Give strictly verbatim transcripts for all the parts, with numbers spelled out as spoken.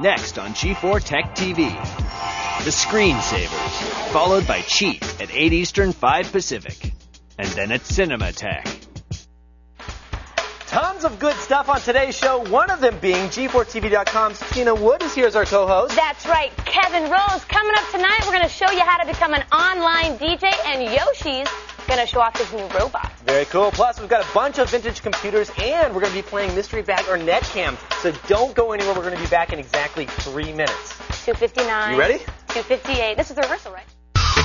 next on G four Tech T V. The Screensavers, followed by Cheat at eight Eastern, five Pacific. And then at Cinematech. Tons of good stuff on today's show, one of them being G four T V dot com's Tina Wood is here as our co-host. That's right, Kevin Rose. Coming up tonight, we're going to show you how to become an online D J, and Yoshi's going to show off his new robot. Very cool. Plus, we've got a bunch of vintage computers, and we're going to be playing Mystery Bag or Netcam. So don't go anywhere. We're going to be back in exactly three minutes. two fifty-nine. You ready? two fifty-eight. This is the rehearsal, right?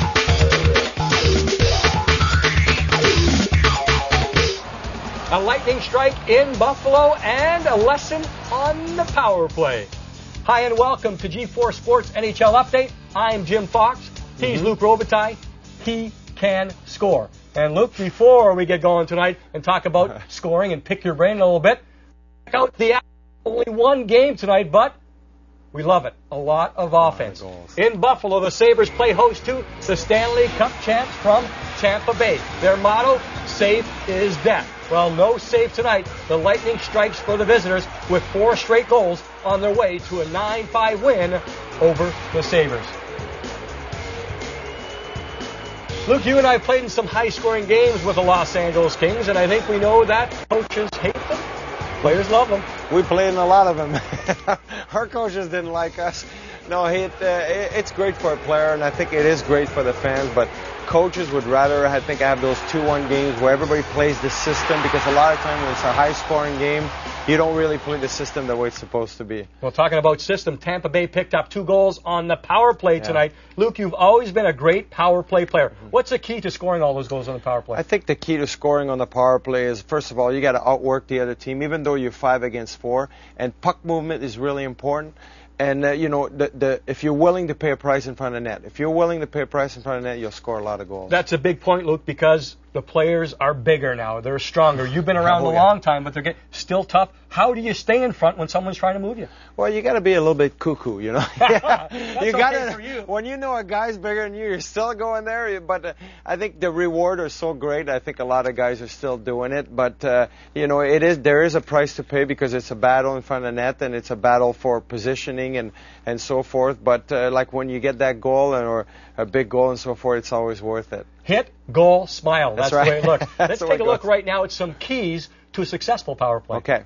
A lightning strike in Buffalo and a lesson on the power play. Hi and welcome to G four Sports N H L Update. I'm Jim Fox. He's mm-hmm. Luc Robitaille. He can score. And Luke, before we get going tonight and talk about scoring and pick your brain a little bit, check out the app. Only one game tonight, but we love it. A lot of offense. In Buffalo, the Sabres play host to the Stanley Cup champs from Tampa Bay. Their motto, safe is death. Well, no save tonight. The Lightning strikes for the visitors with four straight goals on their way to a nine five win over the Sabres. Luke, you and I played in some high-scoring games with the Los Angeles Kings, and I think we know that coaches hate them. Players love them. We played in a lot of them. Our coaches didn't like us. No, it, uh, it's great for a player, and I think it is great for the fans, but coaches would rather, I think, have those two one games where everybody plays the system, because a lot of times when it's a high-scoring game, you don't really play the system the way it's supposed to be. Well, talking about system, Tampa Bay picked up two goals on the power play yeah. tonight. Luke, you've always been a great power play player. Mm-hmm. What's the key to scoring all those goals on the power play? I think the key to scoring on the power play is, first of all, you got to outwork the other team, even though you're five against four, and puck movement is really important. And, uh, you know, the, the, if you're willing to pay a price in front of net, if you're willing to pay a price in front of net, you'll score a lot of goals. That's a big point, Luke, because the players are bigger now. They're stronger. You've been around oh, a yeah. long time, but they're getting still tough. How do you stay in front when someone's trying to move you? Well, you got to be a little bit cuckoo, you know. That's you gotta, okay for you. When you know a guy's bigger than you, you're still going there. But uh, I think the reward is so great. I think a lot of guys are still doing it. But, uh, you know, it is there is a price to pay, because it's a battle in front of net, and it's a battle for positioning and, and so forth. But, uh, like, when you get that goal and, or a big goal and so forth, it's always worth it. Hit, goal, smile. That's, That's right. the way it looks. Let's take a look right now at some keys to a successful power play. Okay.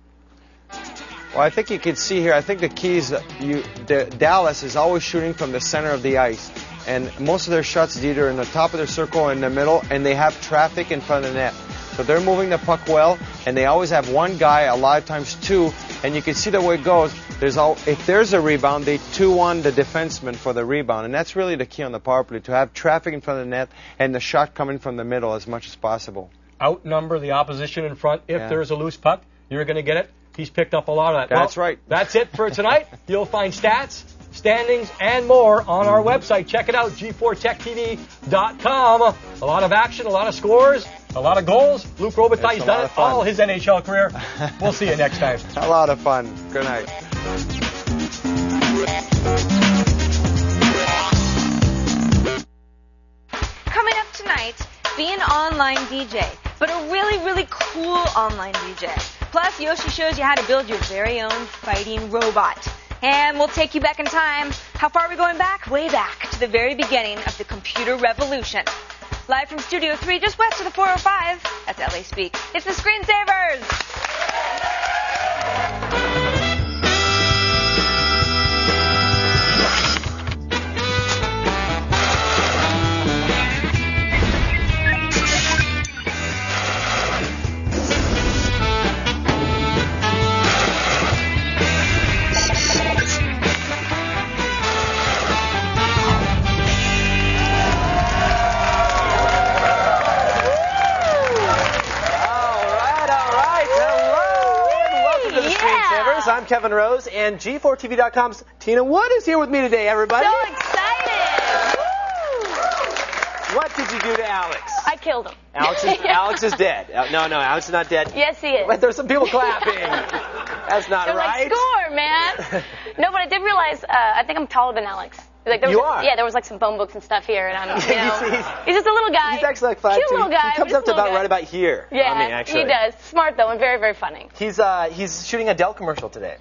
Well, I think you can see here, I think the keys, you, the, Dallas is always shooting from the center of the ice. And most of their shots is either in the top of their circle or in the middle, and they have traffic in front of the net. So they're moving the puck well, and they always have one guy, a lot of times two, and you can see the way it goes. There's all, if there's a rebound, they two one the defenseman for the rebound, and that's really the key on the power play, to have traffic in front of the net and the shot coming from the middle as much as possible. Outnumber the opposition in front. If yeah. there's a loose puck, you're going to get it. He's picked up a lot of that. That's well, right. That's it for tonight. You'll find stats, standings, and more on our website. Check it out, G four Tech T V dot com. A lot of action, a lot of scores, a lot of goals. Luc Robitaille's done it all his N H L career. We'll see you next time. A lot of fun. Good night. Coming up tonight, be an online D J, but a really, really cool online D J. Plus, Yoshi shows you how to build your very own fighting robot. And we'll take you back in time. How far are we going back? Way back to the very beginning of the computer revolution. Live from Studio three, just west of the four oh five. That's L A Speak. It's the Screensavers! I'm Kevin Rose, and G four T V dot com's Tina Wood is here with me today, everybody. So excited! Woo! What did you do to Alex? I killed him. Alex is, Alex is dead. Uh, no, no, Alex is not dead. Yes, he is. But there's some people clapping. That's not They're right. Like, score, man. No, but I did realize, uh, I think I'm taller than Alex. Like, there was you a, are? Yeah, there was like some phone books and stuff here, and I'm, you know, he's, he's, he's just a little guy. He's actually like five Cute two. little guy. He comes up to about guy. right about here. Yeah, on me, actually. he does. Smart though, and very, very funny. He's uh, he's shooting a Dell commercial today.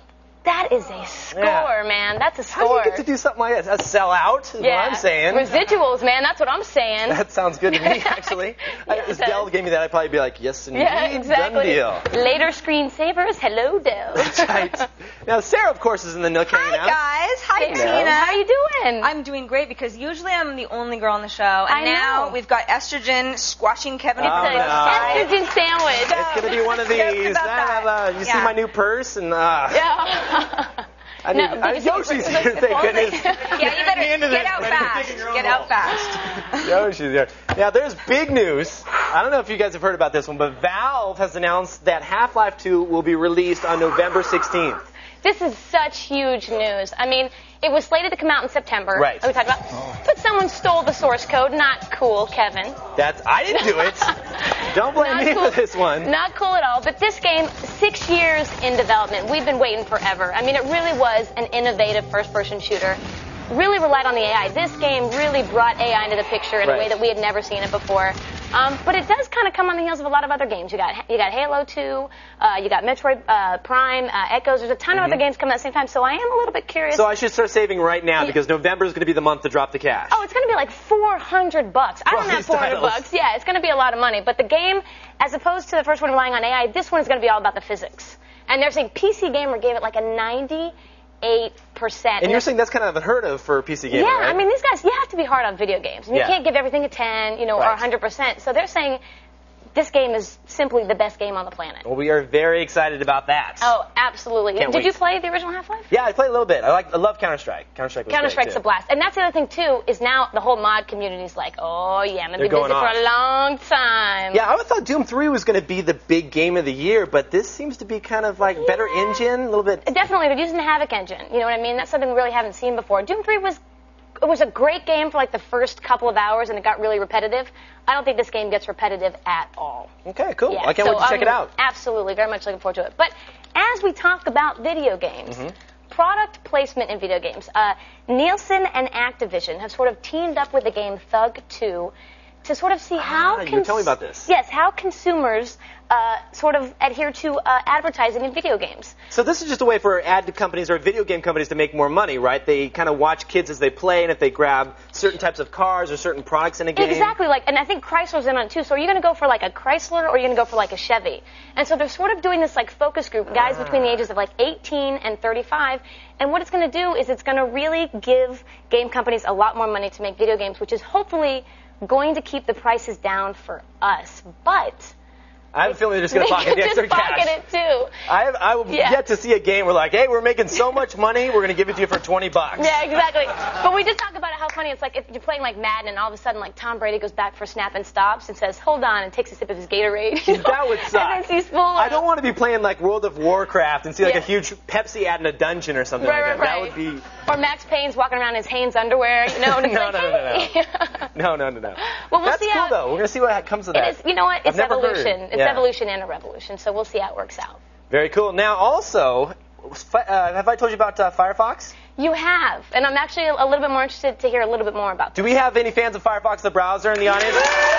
That is a score, Yeah. man. That's a How do score. you get to do something like that? A sellout is yeah. what I'm saying. Residuals, man. That's what I'm saying. That sounds good to me, actually. Yeah, I, it if does. Dell gave me that, I'd probably be like, yes, indeed, Yeah, exactly. done deal. Later screensavers, hello, Dell. That's right. Now, Sarah, of course, is in the nook hanging Hi, out. guys. Hi, Hey, Tina. How you doing? I'm doing great because usually I'm the only girl on the show. And I now know. we've got estrogen squashing Kevin. Oh, on It's both an no. sides. estrogen sandwich. It's going to be one of these. Jokes about La, la, la. You see Yeah. my new purse? And, uh, Yeah. I need, No, I, did you see- Yoshi's here, thank goodness. Yeah, you better The end of get this, out man. You're fast. digging your own Get hole. out fast. Yoshi's here. Now, there's big news. I don't know if you guys have heard about this one, but Valve has announced that Half-Life two will be released on November sixteenth. This is such huge news. I mean, it was slated to come out in September. Right. Like we talked about. But someone stole the source code. Not cool, Kevin. That's I didn't do it. Don't blame Not me cool. for this one. Not cool at all. But this game, six years in development. We've been waiting forever. I mean, it really was an innovative first-person shooter. Really relied on the A I. This game really brought A I into the picture in Right. a way that we had never seen it before. Um, but it does kind of come on the heels of a lot of other games. You got you got Halo two, uh, you got Metroid uh, Prime, uh, Echoes. There's a ton of other games coming at the same time. So I am a little bit curious. So I should start saving right now Yeah. because November is going to be the month to drop the cash. Oh, it's going to be like four hundred bucks. I For don't all have these four hundred titles. bucks. Yeah, it's going to be a lot of money. But the game, as opposed to the first one relying on A I, this one is going to be all about the physics. And they're saying P C Gamer gave it like a ninety-eight percent. And you're saying that's kind of unheard of for a P C gamer, Yeah, right? I mean, these guys, you have to be hard on video games. And you Yeah. can't give everything a ten, you know, or Right. one hundred percent. So they're saying this game is simply the best game on the planet. Well, we are very excited about that. Oh, absolutely. Can't Did wait. you play the original Half-Life? Yeah, I played a little bit. I like. I love Counter-Strike. Counter-Strike was Counter great, Strike's too. a blast, and that's the other thing too. Is now the whole mod community's like, oh yeah, I'm gonna They're be busy going for off. a long time. Yeah, I thought Doom three was going to be the big game of the year, but this seems to be kind of like better Yeah. engine, a little bit. Definitely, they're using the Havoc engine. You know what I mean? That's something we really haven't seen before. Doom three was it was a great game for like the first couple of hours, and it got really repetitive. I don't think this game gets repetitive at all. Okay, cool. Yeah, I can't so wait to check I'm it out. Absolutely, very much looking forward to it. But as we talk about video games, Mm-hmm. product placement in video games, uh, Nielsen and Activision have sort of teamed up with the game Thug two to sort of see how Ah, you were telling me about this. Yes, how consumers uh, sort of adhere to uh, advertising in video games. So this is just a way for ad companies or video game companies to make more money, right? They kind of watch kids as they play, and if they grab certain types of cars or certain products in a game. Exactly, like, and I think Chrysler's in on it too. So are you going to go for like a Chrysler or are you going to go for like a Chevy? And so they're sort of doing this like focus group, guys between the ages of like eighteen and thirty-five. And what it's going to do is it's going to really give game companies a lot more money to make video games, which is hopefully going to keep the prices down for us. But I have a feeling they're just going they to pocket could the just extra pocket cash. it too. I have, I will Yeah. yet to see a game where like, hey, we're making so much money, we're going to give it to you for twenty bucks. Yeah, exactly. But we just talk about it, how funny it's like if you're playing like Madden and all of a sudden like Tom Brady goes back for snap and stops and says, hold on, and takes a sip of his Gatorade. You know? That would suck. And then sees full I don't want to be playing like World of Warcraft and see like Yeah. a huge Pepsi ad in a dungeon or something Right, like that. right, That would right. be Or Max Payne's walking around in his Hanes underwear, you know, and it's No, like, no, no, no, no. hey. no, no, no, no. Well, we'll That's see cool how- though. We're gonna see what comes of that. It is, you know what? I've It's never heard. evolution. It's Yeah. evolution and a revolution. So we'll see how it works out. Very cool. Now, also, uh, have I told you about uh, Firefox? You have, and I'm actually a little bit more interested to hear a little bit more about Do that. we have any fans of Firefox the browser in the audience?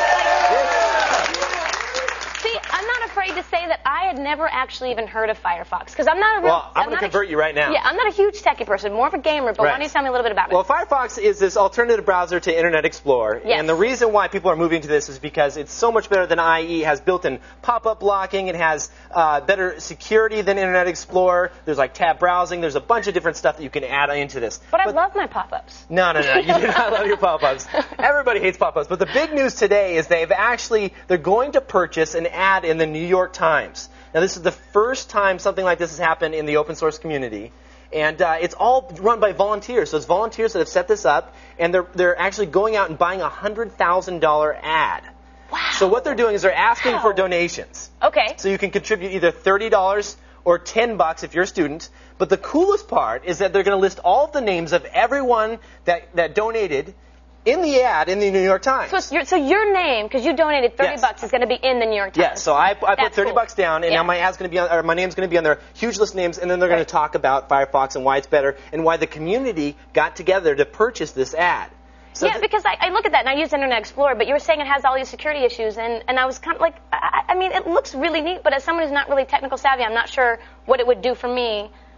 See, I'm not afraid to say that I had never actually even heard of Firefox because I'm not a real. Well, I'm gonna not a- convert you right now. Yeah, I'm not a huge techie person, more of a gamer. But why Right. don't you tell me a little bit about it? Well, Firefox is this alternative browser to Internet Explorer. Yes. And the reason why people are moving to this is because it's so much better than I E. It has built-in pop-up blocking. It has uh, better security than Internet Explorer. There's like tab browsing. There's a bunch of different stuff that you can add into this. but I love my pop-ups. No, no, no. You do not love your pop-ups. Everybody hates pop-ups. But the big news today is they've actually, they're going to purchase an ad in the New York Times. Now, this is the first time something like this has happened in the open source community. And uh, it's all run by volunteers. So it's volunteers that have set this up, and they're, they're actually going out and buying a one hundred thousand dollars ad. Wow. So what they're doing is they're asking Wow. for donations. Okay. So you can contribute either thirty dollars or ten bucks if you're a student. But the coolest part is that they're going to list all of the names of everyone that, that donated in the ad in the New York Times. So, it's your, so your name, because you donated thirty Yes. bucks, is going to be in the New York Times. Yeah, so I, I put That's thirty cool. bucks down, and Yeah. now my ad's going to be on, or my name's going to be on there, huge list of names, and then they're going to talk about Firefox and why it's better, and why the community got together to purchase this ad. So yeah, th- because I, I look at that and I use Internet Explorer, but you were saying it has all these security issues, and, and I was kind of like, I, I mean, it looks really neat, but as someone who's not really technical savvy, I'm not sure what it would do for me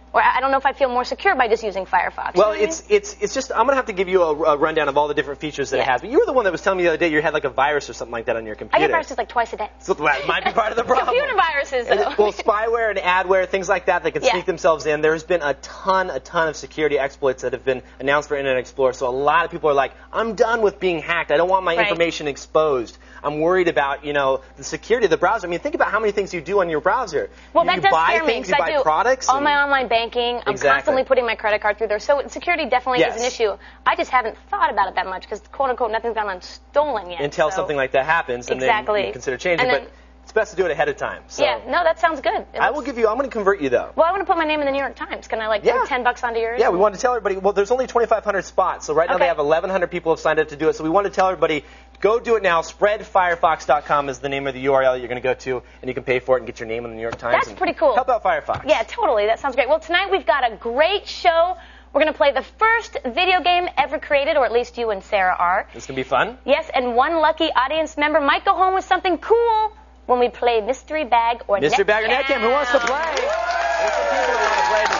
Or I don't know if I feel more secure by just using Firefox. Well, you know it's it's it's just I'm gonna have to give you a, a rundown of all the different features that Yeah. it has. But you were the one that was telling me the other day you had like a virus or something like that on your I computer. get viruses like twice a day. So that might be part of the problem. Computer viruses, And, though. well, spyware and adware, things like that, that can Yeah. sneak themselves in. There's been a ton, a ton of security exploits that have been announced for Internet Explorer. So a lot of people are like, I'm done with being hacked. I don't want my Right. information exposed. I'm worried about, you know, the security of the browser. I mean, think about how many things you do on your browser. Well, you, that you does buy scare me things, because you I buy do products. all and- my online banking. I'm Exactly. constantly putting my credit card through there, so security definitely Yes. is an issue. I just haven't thought about it that much because, quote unquote, nothing's gone on stolen yet. until so. something like that happens, and Exactly. then you consider changing. And But then- it's best to do it ahead of time. So Yeah, no, that sounds good. It I looks- will give you. I'm going to convert you though. Well, I want to put my name in the New York Times. Can I like Yeah. put ten bucks onto yours? Yeah, we wanted to tell everybody. Well, there's only twenty-five hundred spots, so right now Okay. they have eleven hundred people have signed up to do it. So we want to tell everybody, go do it now. spread firefox dot com is the name of the U R L that you're going to go to, and you can pay for it and get your name in the New York Times. That's and pretty cool. Help out Firefox. Yeah, totally. That sounds great. Well, tonight we've got a great show. We're going to play the first video game ever created, or at least you and Sarah are. It's going to be fun. Yes, and one lucky audience member might go home with something cool when we play Mystery Bag or Mystery Netcam. Bag or Netcam, who wants to play? There's some people that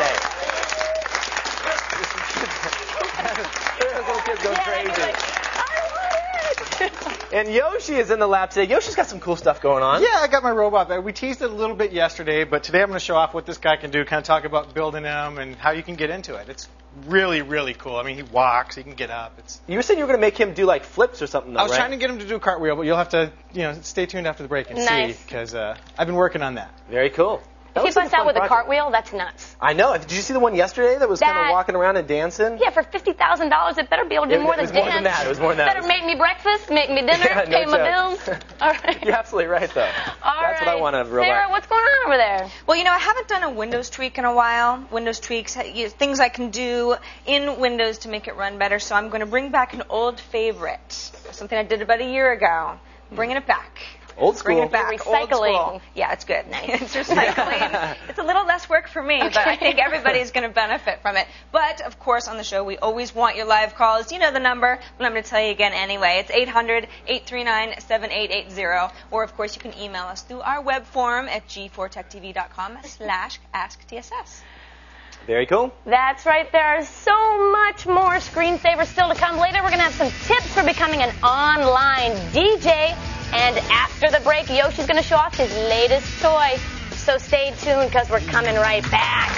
want to play today. Those little kids go Yeah, they'd be crazy. like, I want it. And Yoshi is in the lab today. Yoshi's got some cool stuff going on. Yeah, I got my robot back. We teased it a little bit yesterday, but today I'm going to show off what this guy can do, kind of talk about building him and how you can get into it. It's really, really cool. I mean, he walks, he can get up. It's. You were saying you were going to make him do like flips or something, though, I was right? trying to get him to do a cartwheel, but you'll have to, you know, stay tuned after the break and Nice. see, because uh, I've been working on that. Very cool. That If he looks like busts out fun with a project. cartwheel, that's nuts. I know. Did you see the one yesterday that was kind That- of walking around and dancing? Yeah, for fifty thousand dollars, it better be able to do It- more it than was more dance. than that. It was more than that. Better make me breakfast, make me dinner, Yeah, no pay my joke. bills. All right. You're absolutely right, though. All That's right. what I want to robot. Sarah, what's going on over there? Well, you know, I haven't done a Windows tweak in a while. Windows tweaks, you know, things I can do in Windows to make it run better. So I'm going to bring back an old favorite, something I did about a year ago. Bringing it back. Old school. Bring it back. You're Old recycling. school. Yeah, it's good. It's recycling. It's a little less work for me, but I think everybody's going to benefit from it. But, of course, on the show, we always want your live calls. You know the number, but I'm going to tell you again anyway. It's eight hundred, eight three nine, seven eight eight zero. Or, of course, you can email us through our web form at g four tech t v dot com slash ask T S S. Very cool. That's right. There are so much more screensavers still to come. Later, we're going to have some tips for becoming an online D J. And after the break, Yoshi's going to show off his latest toy. So stay tuned because we're coming right back.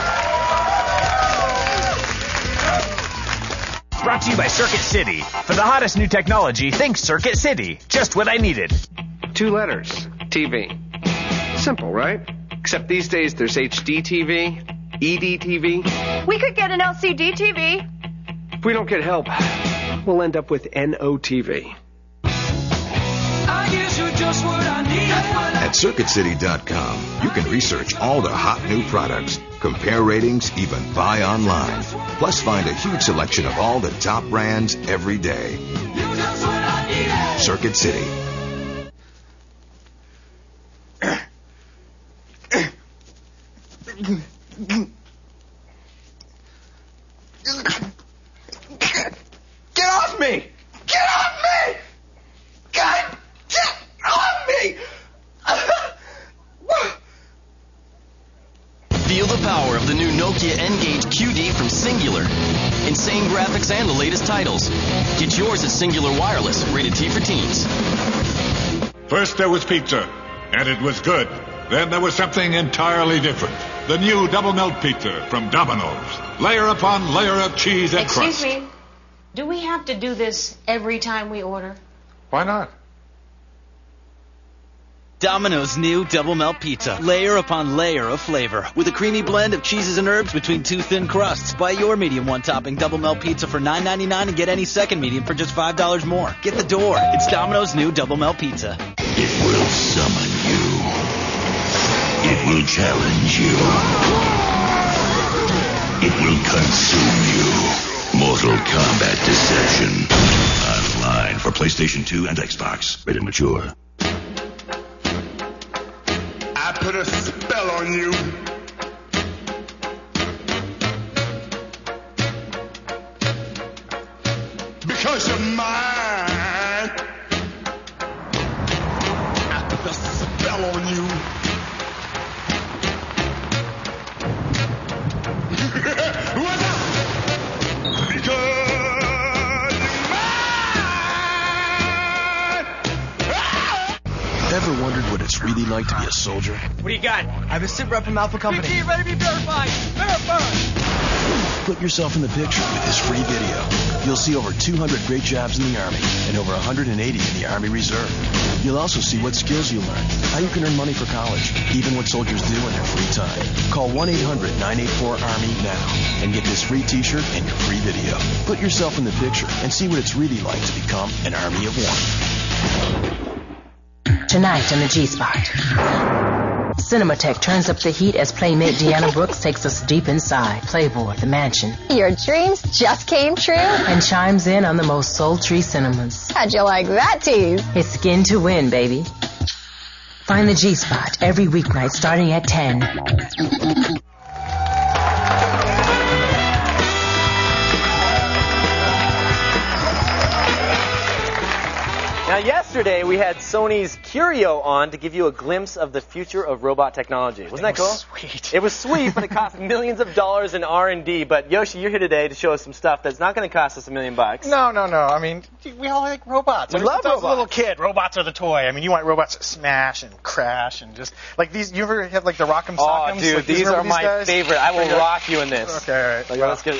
Brought to you by Circuit City. For the hottest new technology, think Circuit City. Just what I needed. Two letters. T V. Simple, right? Except these days there's H D T V, E D T V. We could get an L C D T V. If we don't get help, we'll end up with N O T V. At Circuit City dot com, you can research all the hot new products, compare ratings, even buy online. Plus, find a huge selection of all the top brands every day. Circuit City. Get off me! Get off me! God, get off me! Feel the power of the new Nokia N-Gage Q D from Singular. Insane graphics and the latest titles. Get yours at Singular Wireless, rated T for teens. First there was pizza, and it was good. Then there was something entirely different. The new double melt pizza from Domino's. Layer upon layer of cheese and Excuse crust. me. Do we have to do this every time we order? Why not? Domino's new double melt pizza. Layer upon layer of flavor. With a creamy blend of cheeses and herbs between two thin crusts. Buy your medium one topping double melt pizza for nine ninety-nine and get any second medium for just five dollars more. Get the door. It's Domino's new double melt pizza. It will summon you. It will challenge you. It will consume you. Mortal Kombat Deception. Online for PlayStation two and Xbox. Rated mature. I put a spell on you. Because you're mine. I put a spell on you. Ever wondered what it's really like to be a soldier? What do you got? I have a sit rep from Alpha Company. B T, ready to be verified. Verified. Put yourself in the picture with this free video. You'll see over two hundred great jobs in the Army and over one hundred eighty in the Army Reserve. You'll also see what skills you learned, how you can earn money for college, even what soldiers do in their free time. Call one eight hundred nine eight four ARMY now and get this free t-shirt and your free video. Put yourself in the picture and see what it's really like to become an Army of One. Tonight on the G-Spot. Cinematech turns up the heat as playmate Deanna Brooks takes us deep inside Playboy, the mansion. Your dreams just came true? And chimes in on the most sultry cinemas. How'd you like that tease? It's skin to win, baby. Find the G-Spot every weeknight starting at ten. Now, yesterday we had Sony's Curio on to give you a glimpse of the future of robot technology. Wasn't that cool? Sweet. It was sweet, but it cost millions of dollars in R and D. But Yoshi, you're here today to show us some stuff that's not going to cost us a million bucks. No, no, no. I mean, we all like robots. We I mean, love since I was a little robots. kid, robots are the toy. I mean, you want robots to smash and crash and just like these. You ever have like the Rock'em Oh, Sock'ems? dude, Like, these remember are my guys? favorite. I will Okay. rock you in this. Okay, all right. Like, Well, let's get.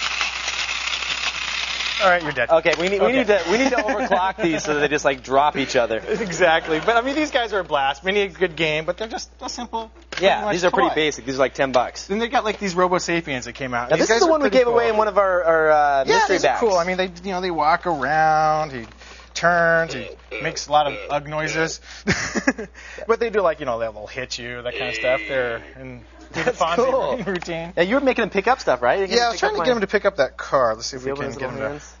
All right, you're dead. Okay, we need we Okay. need to we need to overclock these so that they just like drop each other. Exactly. But I mean, these guys are a blast. Many a good game, but they're just a simple. Yeah, much these are pretty toy. basic. These are like ten bucks. Then they got like these Robo Sapiens that came out. Now These this is guys the are one we pretty gave cool. away in one of our, our uh, Yeah, mystery these are bags. cool. I mean, they you know they walk around. He turns. He makes a lot of ugh noises. But they do like you know they'll hit you, that kind of stuff. They're in do the That's Fonzie cool. routine. Yeah, you were making them pick up stuff, right? You're gonna Yeah, I was pick trying up to my- get him to pick up that car. Let's see if Does we he open can his get him little to. hands?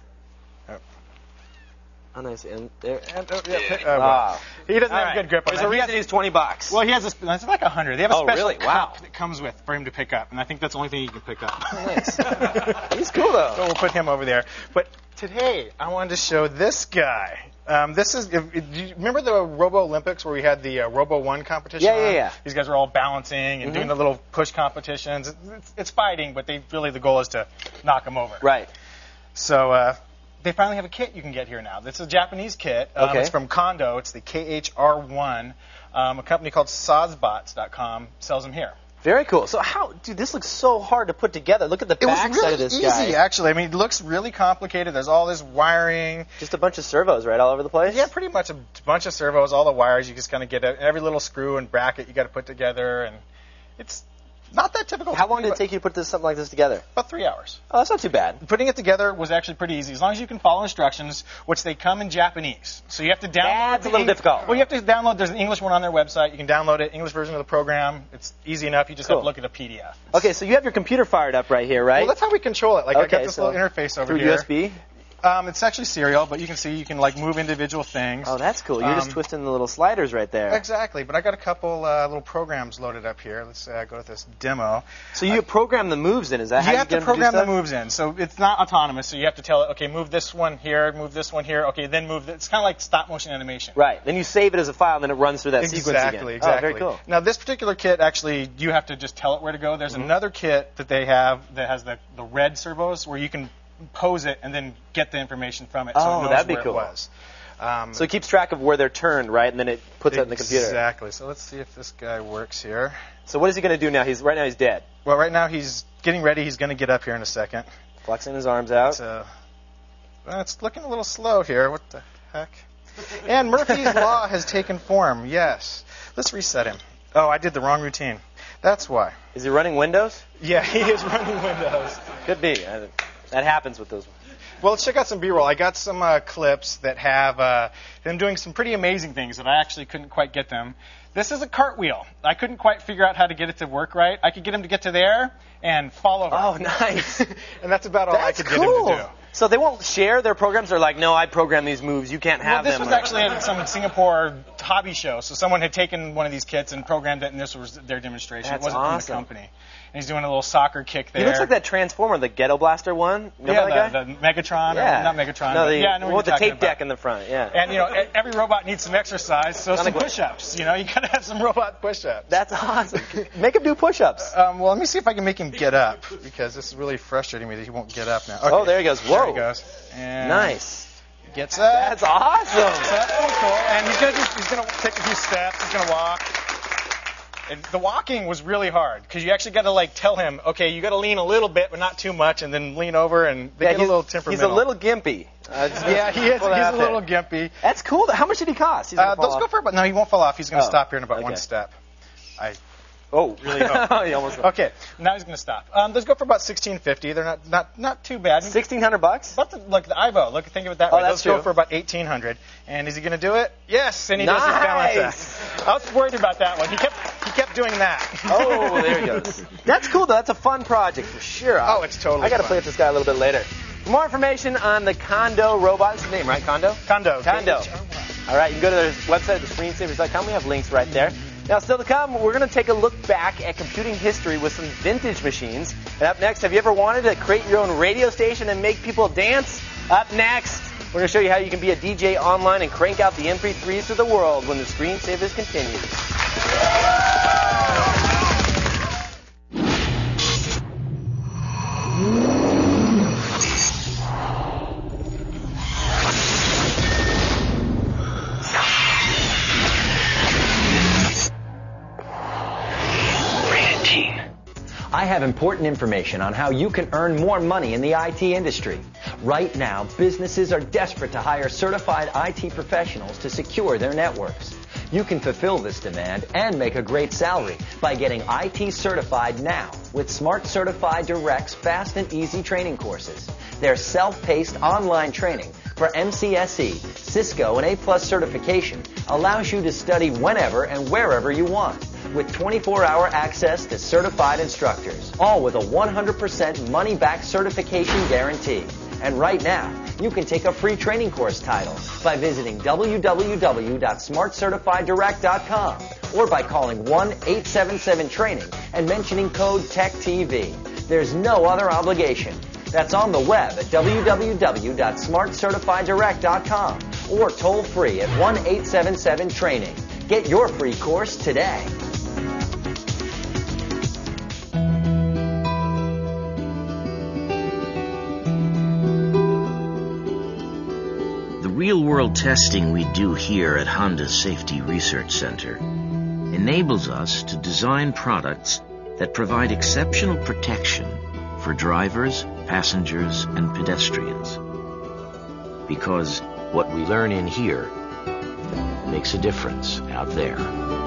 Oh, nice. And there. And, oh, yeah, pick- uh, Ah. well, he doesn't All have right. a good grip on There's that. a He reason has- he's twenty bucks. Well, he has a. sp- It's like a hundred. They have a Oh, special really? Wow. cup that comes with for him to pick up, and I think that's the only thing he can pick up. Nice. He's cool though. So we'll put him over there. But today I wanted to show this guy. Um, this is. If, if, do you remember the Robo Olympics where we had the uh, Robo One competition? Yeah, yeah, on? yeah. These guys are all balancing and Mhm. doing the little push competitions. It's, it's, it's fighting, but they really the goal is to knock them over. Right. So uh, they finally have a kit you can get here now. It's a Japanese kit. Um, Okay. It's from Kondo. It's the K H R one. Um, a company called Sozbots dot com sells them here. Very cool. So how, dude, this looks so hard to put together. Look at the It was backside really of this easy, guy. actually. I mean, it looks really complicated. There's all this wiring. Just a bunch of servos, right, all over the place? Yeah, pretty much a bunch of servos, all the wires. You just kind of get it. Every little screw and bracket you got to put together, and it's not that difficult. How long did it take you to put this something like this together? About three hours. Oh, that's not too bad. Putting it together was actually pretty easy, as long as you can follow instructions, which they come in Japanese. So you have to download. That's the a little Eng- difficult. Well, you have to download. There's an English one on their website. You can download it, English version of the program. It's easy enough. You just have Cool. to look at a P D F. Okay, so you have your computer fired up right here, right? Well, that's how we control it. Like I Okay, got this so little interface over through here. U S B? Um, it's actually serial, but you can see you can like move individual things. Oh, that's cool. You're just Um, twisting the little sliders right there. Exactly, but I got a couple uh, little programs loaded up here. Let's uh, go to this demo. So you program the moves in, is that how You you have get to them program do the stuff? moves in, so it's not autonomous. So you have to tell it, okay, move this one here, move this one here, okay, then move. This. It's kind of like stop motion animation. Right. Then you save it as a file, and then it runs through that sequence again. Exactly, exactly. Oh, very cool. Now, this particular kit, actually, you have to just tell it where to go. There's Mm-hmm. another kit that they have that has the, the red servos where you can pose it and then get the information from it so Oh, it knows that'd be where cool. it was. Um, So it keeps track of where they're turned, right? And then it puts it in the computer. Exactly. So let's see if this guy works here. So what is he going to do now? He's right now he's dead. Well, right now he's getting ready. He's going to get up here in a second. Flexing his arms out. It's, uh, well, it's looking a little slow here. What the heck? And Murphy's Law has taken form. Yes. Let's reset him. Oh, I did the wrong routine. That's why. Is he running Windows? Yeah, he is running Windows. Could be. I- That happens with those. Well, let's check out some B-roll. I got some uh, clips that have uh, them doing some pretty amazing things that I actually couldn't quite get them. This is a cartwheel. I couldn't quite figure out how to get it to work right. I could get him to get to there and fall over. Oh, nice. And that's about all I That's could cool. get him to do. So they won't share their programs? They're like, no, I program these moves. You can't Well, have this them. was or- actually at some Singapore hobby show. So someone had taken one of these kits and programmed it, and this was their demonstration. That's it wasn't awesome. from the company. And he's doing a little soccer kick there. He looks like that Transformer, the Ghetto Blaster one. Remember Yeah, that guy? the, the Megatron. Yeah. Or, not Megatron. No, but, the, yeah, I know one what with the you're talking tape about. deck in the front. Yeah. And, you know, e- every robot needs some exercise, so some Kinda go- push-ups. You know, you got to have some robot push-ups. That's awesome. Make him do push-ups. Um, well, let me see if I can make him get up, because this is really frustrating me that he won't get up now. Okay. Oh, there he goes. Whoa. There he goes. And Nice. gets up. That's awesome. So that's pretty cool. And he's gonna do, he's gonna take a few steps. He's gonna walk. And the walking was really hard because you actually got to like tell him, okay, you got to lean a little bit, but not too much, and then lean over, and they Yeah, get a he's- little He's temperamental. a little gimpy. Uh, it's- Yeah, he is. He's Well, a that's little it. gimpy. That's cool. How much did he cost? He's gonna Uh, fall those off. go for about. No, he won't fall off. He's going to Oh, stop here in about okay. one step. I Oh, really hope. He almost. Okay, now he's going to stop. Um, those go for about sixteen fifty. They're not not not too bad. Sixteen hundred bucks. About the, look, the Ivo. Look, think of it that Oh, way. that's Those go true. for about eighteen hundred. And is he going to do it? Yes, and he does his balance Nice. act. I was worried about that one. He kept he kept doing that. Oh, there he goes. That's cool, though. That's a fun project for sure. Oh, it's totally I got to fun. play with this guy a little bit later. For more information on the Kondo robot, that's his name, right? Kondo? Kondo. Kondo. All right, you can go to their website, the screensavers dot com. We have links right there. Now, still to come, we're going to take a look back at computing history with some vintage machines. And up next, have you ever wanted to create your own radio station and make people dance? Up next, we're going to show you how you can be a D J online and crank out the M P threes to the world when the Screensavers continues. I have important information on how you can earn more money in the I T industry. Right now, businesses are desperate to hire certified I T professionals to secure their networks. You can fulfill this demand and make a great salary by getting I T certified now with Smart Certified Direct's fast and easy training courses. Their self-paced online training for M C S E, Cisco, and A plus certification allows you to study whenever and wherever you want, with twenty-four hour access to certified instructors, all with a one hundred percent money-back certification guarantee. And right now, you can take a free training course title by visiting w w w dot smart certified direct dot com or by calling one eight seven seven training and mentioning code T E C T V. There's no other obligation. That's on the web at w w w dot smart certified direct dot com or toll free at one eight seven seven training. Get your free course today. The real-world testing we do here at Honda Safety Research Center enables us to design products that provide exceptional protection for drivers, passengers, and pedestrians. Because what we learn in here makes a difference out there.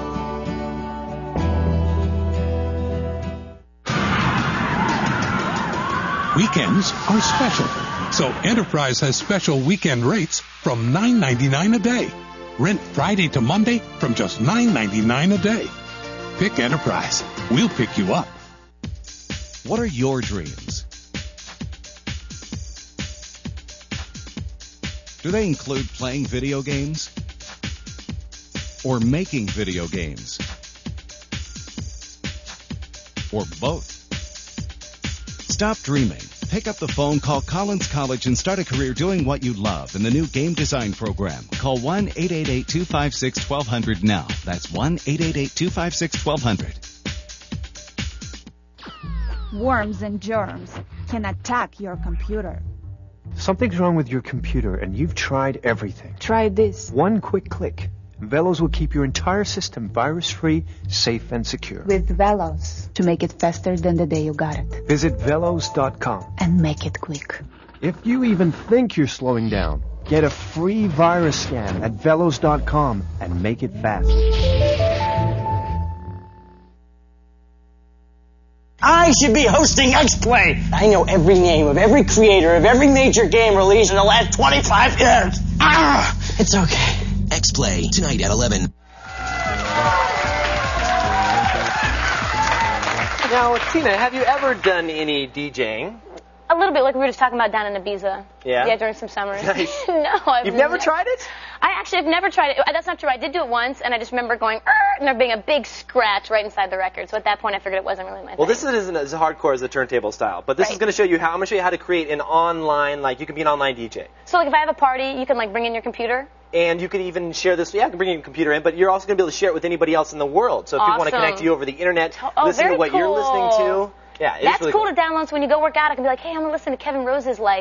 Weekends are special, so Enterprise has special weekend rates from nine ninety-nine a day. Rent Friday to Monday from just nine ninety-nine a day. Pick Enterprise. We'll pick you up. What are your dreams? Do they include playing video games? Or making video games? Or both? Stop dreaming. Pick up the phone, call Collins College, and start a career doing what you love in the new game design program. Call one eight eight eight, two five six, one two zero zero now. That's one eight eight eight, two five six, one two zero zero. Worms and germs can attack your computer. Something's wrong with your computer and you've tried everything. Try this. One quick click. Velos will keep your entire system virus-free, safe, and secure. With Velos to make it faster than the day you got it. Visit velos dot com. And make it quick. If you even think you're slowing down, get a free virus scan at velos dot com and make it fast. I should be hosting X-Play. I know every name of every creator of every major game released in the last twenty-five years. Ah, it's okay. X-Play, tonight at eleven. Now, Tina, have you ever done any DJing? A little bit, like we were just talking about down in Ibiza. Yeah? Yeah, during some summers. Nice. No, I've You've never tried it? I actually have never tried it. That's not true. I did do it once, and I just remember going, "Arr!" and there being a big scratch right inside the record. So at that point, I figured it wasn't really my Well, thing. this isn't as hardcore as the turntable style, but this is Right. going to show you how I'm going to show you how to create an online, like you can be an online D J. So like if I have a party, you can like bring in your computer. And you could even share this, yeah, you can bring your computer in, but you're also going to be able to share it with anybody else in the world. So if people want to Awesome. connect to you over the internet, Oh, listen very to what you're listening cool. to. Yeah, it's That's really cool, to download. So when you go work out, I can be like, hey, I'm going to listen to Kevin Rose's like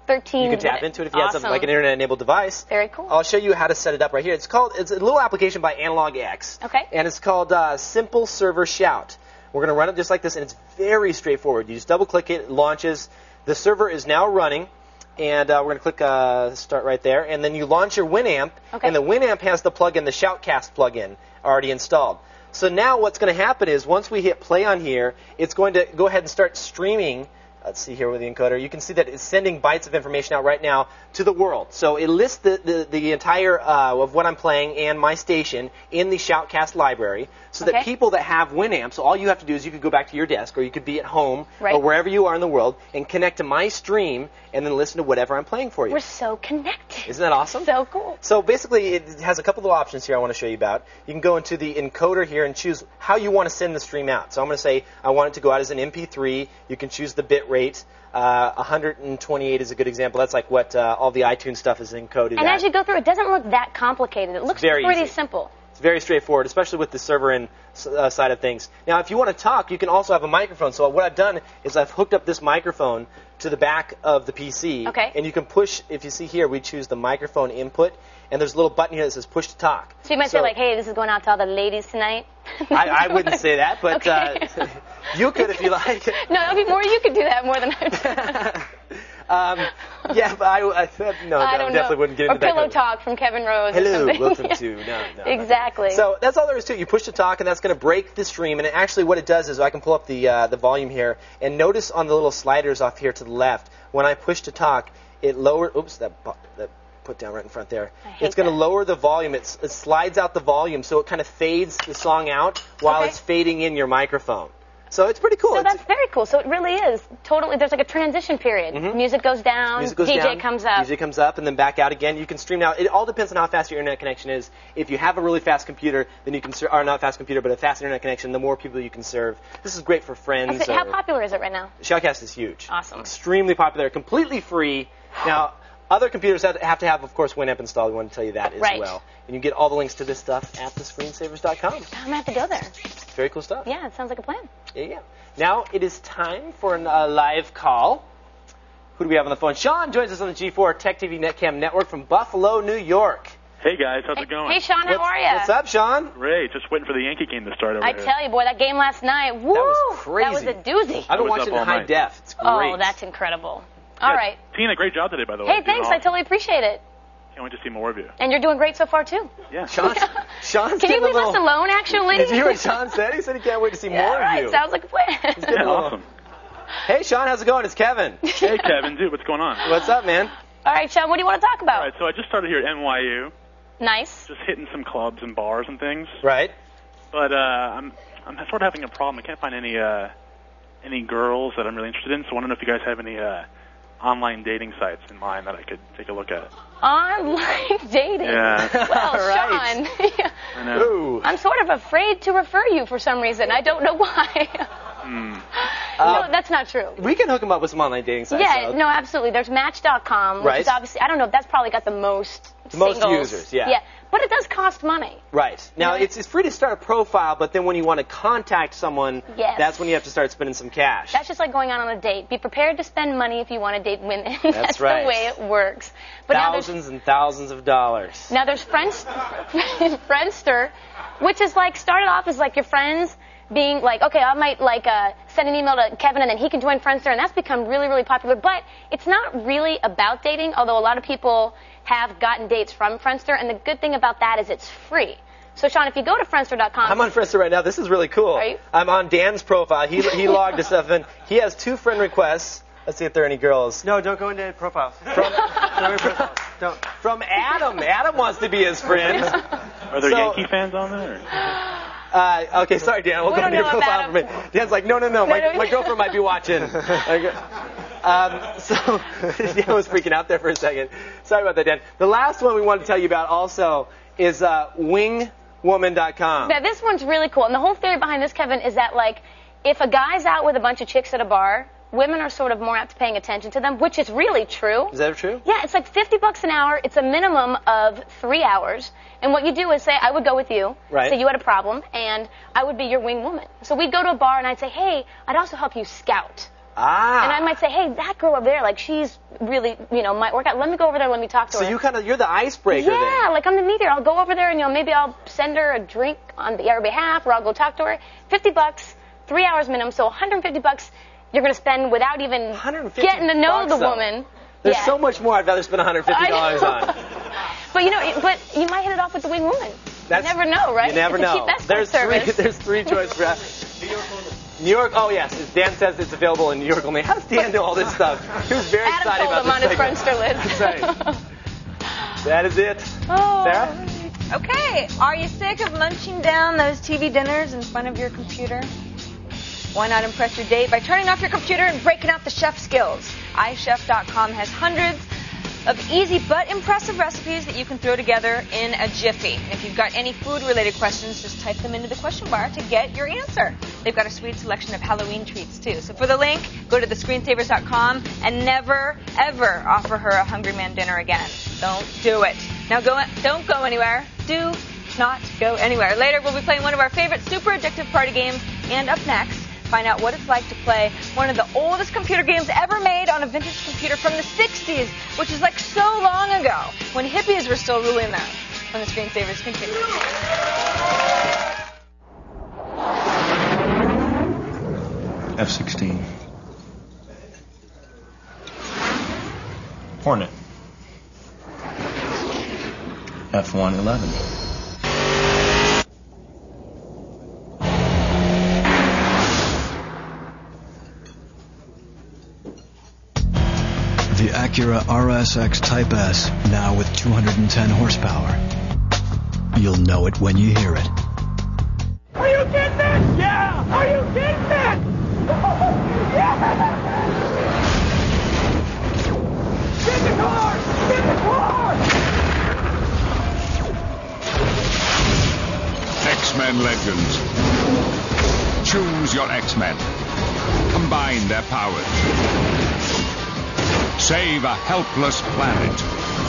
thirteen. You can tap into it if you have Awesome. something like an internet-enabled device. Very cool. I'll show you how to set it up right here. It's called. It's a little application by Analog X. Okay. And it's called uh, Simple Server Shout. We're going to run it just like this, and it's very straightforward. You just double-click it, it launches. The server is now running, and uh, we're going to click uh, Start right there. And then you launch your Winamp, Okay. and the Winamp has the plugin, the Shoutcast plugin, already installed. So now what's going to happen is once we hit play on here, it's going to go ahead and start streaming. Let's see here with the encoder. You can see that it's sending bytes of information out right now to the world. So it lists the, the, the entire uh, of what I'm playing and my station in the Shoutcast library so that Okay. people that have Winamp, so all you have to do is you could go back to your desk or you could be at home Right. or wherever you are in the world and connect to my stream and then listen to whatever I'm playing for you. We're so connected. Isn't that awesome? So cool. So basically, it has a couple of options here I want to show you about. You can go into the encoder here and choose how you want to send the stream out. So I'm going to say I want it to go out as an M P three. You can choose the bit rate. Uh, one hundred twenty-eight is a good example. That's like what uh, all the iTunes stuff is encoded And at. as you go through, it doesn't look that complicated. It looks very pretty easy. simple. It's very straightforward, especially with the server and uh, side of things. Now, if you want to talk, you can also have a microphone. So what I've done is I've hooked up this microphone to the back of the P C. Okay. And you can push, if you see here, we choose the microphone input, and there's a little button here that says push to talk. So you might say like, hey, this is going out to all the ladies tonight. I, I wouldn't say that, but Okay. uh, you could if you like. No, that would be more. You could do that more than I do. Um, yeah, but I, I said, no, I no, don't definitely know. wouldn't get or into that. pillow kind of- talk from Kevin Rose. or Hello, something. welcome Yeah. to, no, no. Exactly. So that's all there is to it. You push to talk, and that's going to break the stream. And it actually, what it does is I can pull up the uh, the volume here, and notice on the little sliders off here to the left, when I push to talk, it lower. Oops, that bu- that put down right in front there. hate It's going to that. lower the volume. It's, it slides out the volume, so it kind of fades the song out while Okay. it's fading in your microphone. So it's pretty cool. So It's- that's very cool. So it really is totally. There's like a transition period. Music goes down. Music goes D J down, comes up. D J comes up, and then back out again. You can stream now. It all depends on how fast your internet connection is. If you have a really fast computer, then you can serve, or not a fast computer, but a fast internet connection, the more people you can serve. This is great for friends. Okay, how or- popular is it right now? Shoutcast is huge. Awesome. Extremely popular. Completely free. Now, other computers have have to have, of course, Winamp installed. We want to tell you that as Right. well. And you get all the links to this stuff at the screensavers dot com. I'm gonna have to go there. Very cool stuff. Yeah, it sounds like a plan. Yeah, yeah. Now it is time for a uh, live call. Who do we have on the phone? Sean joins us on the G four Tech T V Netcam network from Buffalo, New York. Hey guys, how's it going? Hey, Sean, how What's- are you? What's up, Sean? Great, just waiting for the Yankee game to start over I here. tell you, boy, that game last night. Woo! That was crazy. That was a doozy. I've been I was watching up it in all high night. def. It's great. Oh, that's incredible. All Yeah, right. Tina, great job today, by the way. Hey, Doing thanks. I awesome. totally appreciate it. Can't wait to see more of you. And you're doing great so far too. Yeah. Sean, Sean's Can you getting a leave little, us alone, actually? Did you hear what Sean said? He said he can't wait to see Yeah, more all right. of you. Sounds like a plan. He's getting Yeah, a little- awesome. Hey, Sean, how's it going? It's Kevin. Hey, Kevin, dude, what's going on? What's up, man? All right, Sean, what do you want to talk about? All right, so I just started here at N Y U, Nice. just hitting some clubs and bars and things. Right. But uh, I'm I'm sort of having a problem. I can't find any uh, any girls that I'm really interested in. So I want to know if you guys have any uh, online dating sites in mind that I could take a look at. Online dating. Yeah. Well, Right. Sean, I know. Ooh. I'm sort of afraid to refer you for some reason. I don't know why. Hmm. Uh, no, that's not true. We can hook him up with some online dating sites. Yeah, though. no, absolutely. There's Match dot com, which Right. is obviously, I don't know, that's probably got the most The most singles. users, yeah. Yeah, but it does cost money. Right. Now, Yeah. it's, it's free to start a profile, but then when you want to contact someone, Yes. that's when you have to start spending some cash. That's just like going out on a date. Be prepared to spend money if you want to date women. That's right. the way it works. But now there's thousands and thousands of dollars. Now there's Friends, Friendster, which is like started off as like your friends being like, okay, I might like uh, send an email to Kevin and then he can join Friendster, and that's become really, really popular. But it's not really about dating, although a lot of people have gotten dates from Friendster, and the good thing about that is it's free. So Sean, if you go to Friendster dot com, I'm on Friendster right now. This is really cool. Are you? I'm on Dan's profile. He he logged us stuff in. He has two friend requests. Let's see if there are any girls. No, don't go into profiles. From, Don't. from Adam. Adam wants to be his friend. Are there So- Yankee fans on there? or- Uh, okay, sorry, Dan. We'll We go don't into your know profile about for me. Dan's like, no, no, no. My, No, no. my girlfriend might be watching. Okay. Um, so Dan was freaking out there for a second. Sorry about that, Dan. The last one we wanted to tell you about also is uh, wing woman dot com. now this one's really cool, and the whole theory behind this, Kevin, is that like if a guy's out with a bunch of chicks at a bar, women are sort of more apt to paying attention to them, which is really true. Is that true? Yeah, it's like fifty bucks an hour. It's a minimum of three hours. And what you do is say, I would go with you. Right. Say you had a problem, and I would be your wing woman. So we'd go to a bar, and I'd say, hey, I'd also help you scout. Ah. And I might say, hey, that girl over there, like, she's really, you know, might work out. Let me go over there, let me talk to So her. you kind of, you're the icebreaker Yeah, then. like I'm the mediator. I'll go over there and, you know, maybe I'll send her a drink on her behalf, or I'll go talk to her. fifty bucks, three hours minimum, so one hundred fifty bucks you're going to spend without even getting to know bucks, the though. woman. There's yeah. so much more I'd rather spend one hundred fifty dollars I know. on. But, you know, but you might hit it off with the wing woman. That's, you never know, right? You never it's a know. cheap escort There's service. three, there's three choices for New York only. New York, oh yes, Dan says it's available in New York only. How does Dan know all this stuff? He was very Adam excited told about him on this his segment. Friendster list. That's right. That is it. Oh. Sarah? Okay, are you sick of munching down those T V dinners in front of your computer? Why not impress your date by turning off your computer and breaking out the chef skills? i chef dot com has hundreds of easy but impressive recipes that you can throw together in a jiffy. And if you've got any food-related questions, just type them into the question bar to get your answer. They've got a sweet selection of Halloween treats, too. So for the link, go to the screensavers dot com and never, ever offer her a Hungry Man dinner again. Don't do it. Now go, don't go anywhere. Do not go anywhere. Later, we'll be playing one of our favorite super addictive party games. And up next, find out what it's like to play one of the oldest computer games ever made on a vintage computer from the sixties, which is like so long ago, when hippies were still ruling them. When the Screensavers continue. F sixteen. Hornet. F one eleven. The Acura R S X Type S, now with two hundred ten horsepower. You'll know it when you hear it. Are you getting this? Yeah! Are you getting this? Yeah! Get the car! Get the car! X-Men Legends. Choose your X-Men. Combine their powers. Save a helpless planet.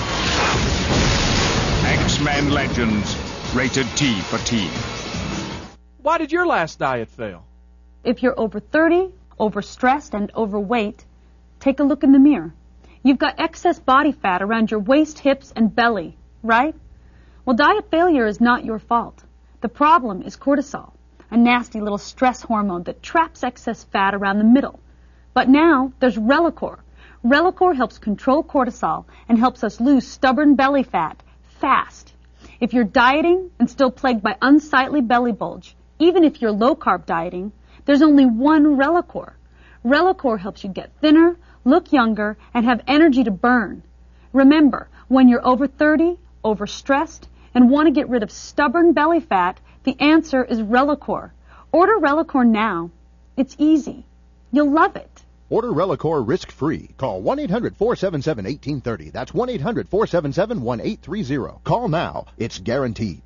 X-Men Legends. Rated T for teen. Why did your last diet fail? If you're over thirty, overstressed, and overweight, take a look in the mirror. You've got excess body fat around your waist, hips, and belly, right? Well, diet failure is not your fault. The problem is cortisol, a nasty little stress hormone that traps excess fat around the middle. But now there's Relacor. Relacor helps control cortisol and helps us lose stubborn belly fat fast. If you're dieting and still plagued by unsightly belly bulge, even if you're low-carb dieting, there's only one Relacor. Relacor helps you get thinner, look younger, and have energy to burn. Remember, when you're over thirty, overstressed, and want to get rid of stubborn belly fat, the answer is Relacor. Order Relacor now. It's easy. You'll love it. Order Relacor risk-free. Call one eight hundred four seven seven one eight three zero. That's one eight hundred four seven seven one eight three zero. Call now. It's guaranteed.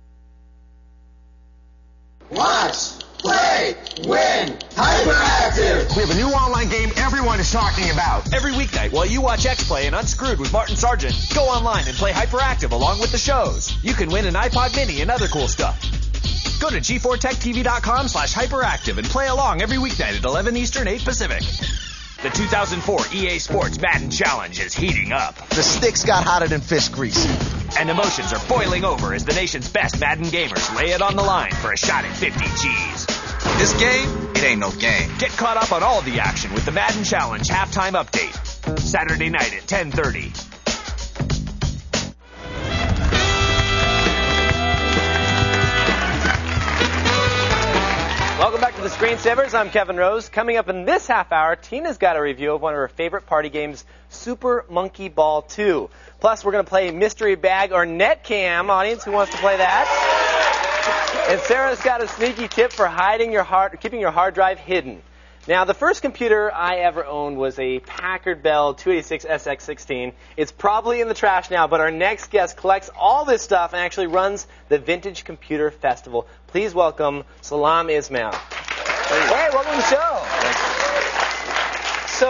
Watch, play, win, Hyperactive! We have a new online game everyone is talking about. Every weeknight while you watch X-Play and Unscrewed with Martin Sargent, go online and play Hyperactive along with the shows. You can win an iPod Mini and other cool stuff. Go to G four tech T V dot com slash hyperactive and play along every weeknight at eleven Eastern, eight Pacific. The two thousand four E A Sports Madden Challenge is heating up. The sticks got hotter than fish grease. And emotions are boiling over as the nation's best Madden gamers lay it on the line for a shot at fifty G's. This game, it ain't no game. Get caught up on all the action with the Madden Challenge halftime update. Saturday night at ten thirty. Welcome back to the Screensavers. I'm Kevin Rose. Coming up in this half hour, Tina's got a review of one of her favorite party games, Super Monkey Ball two. Plus, we're going to play Mystery Bag or Netcam. Audience, who wants to play that? And Sarah's got a sneaky tip for hiding your hard, keeping your hard drive hidden. Now, the first computer I ever owned was a Packard Bell two eighty-six S X sixteen. It's probably in the trash now, but our next guest collects all this stuff and actually runs the Vintage Computer Festival. Please welcome Salam Ismail. Hey, welcome to the show. So,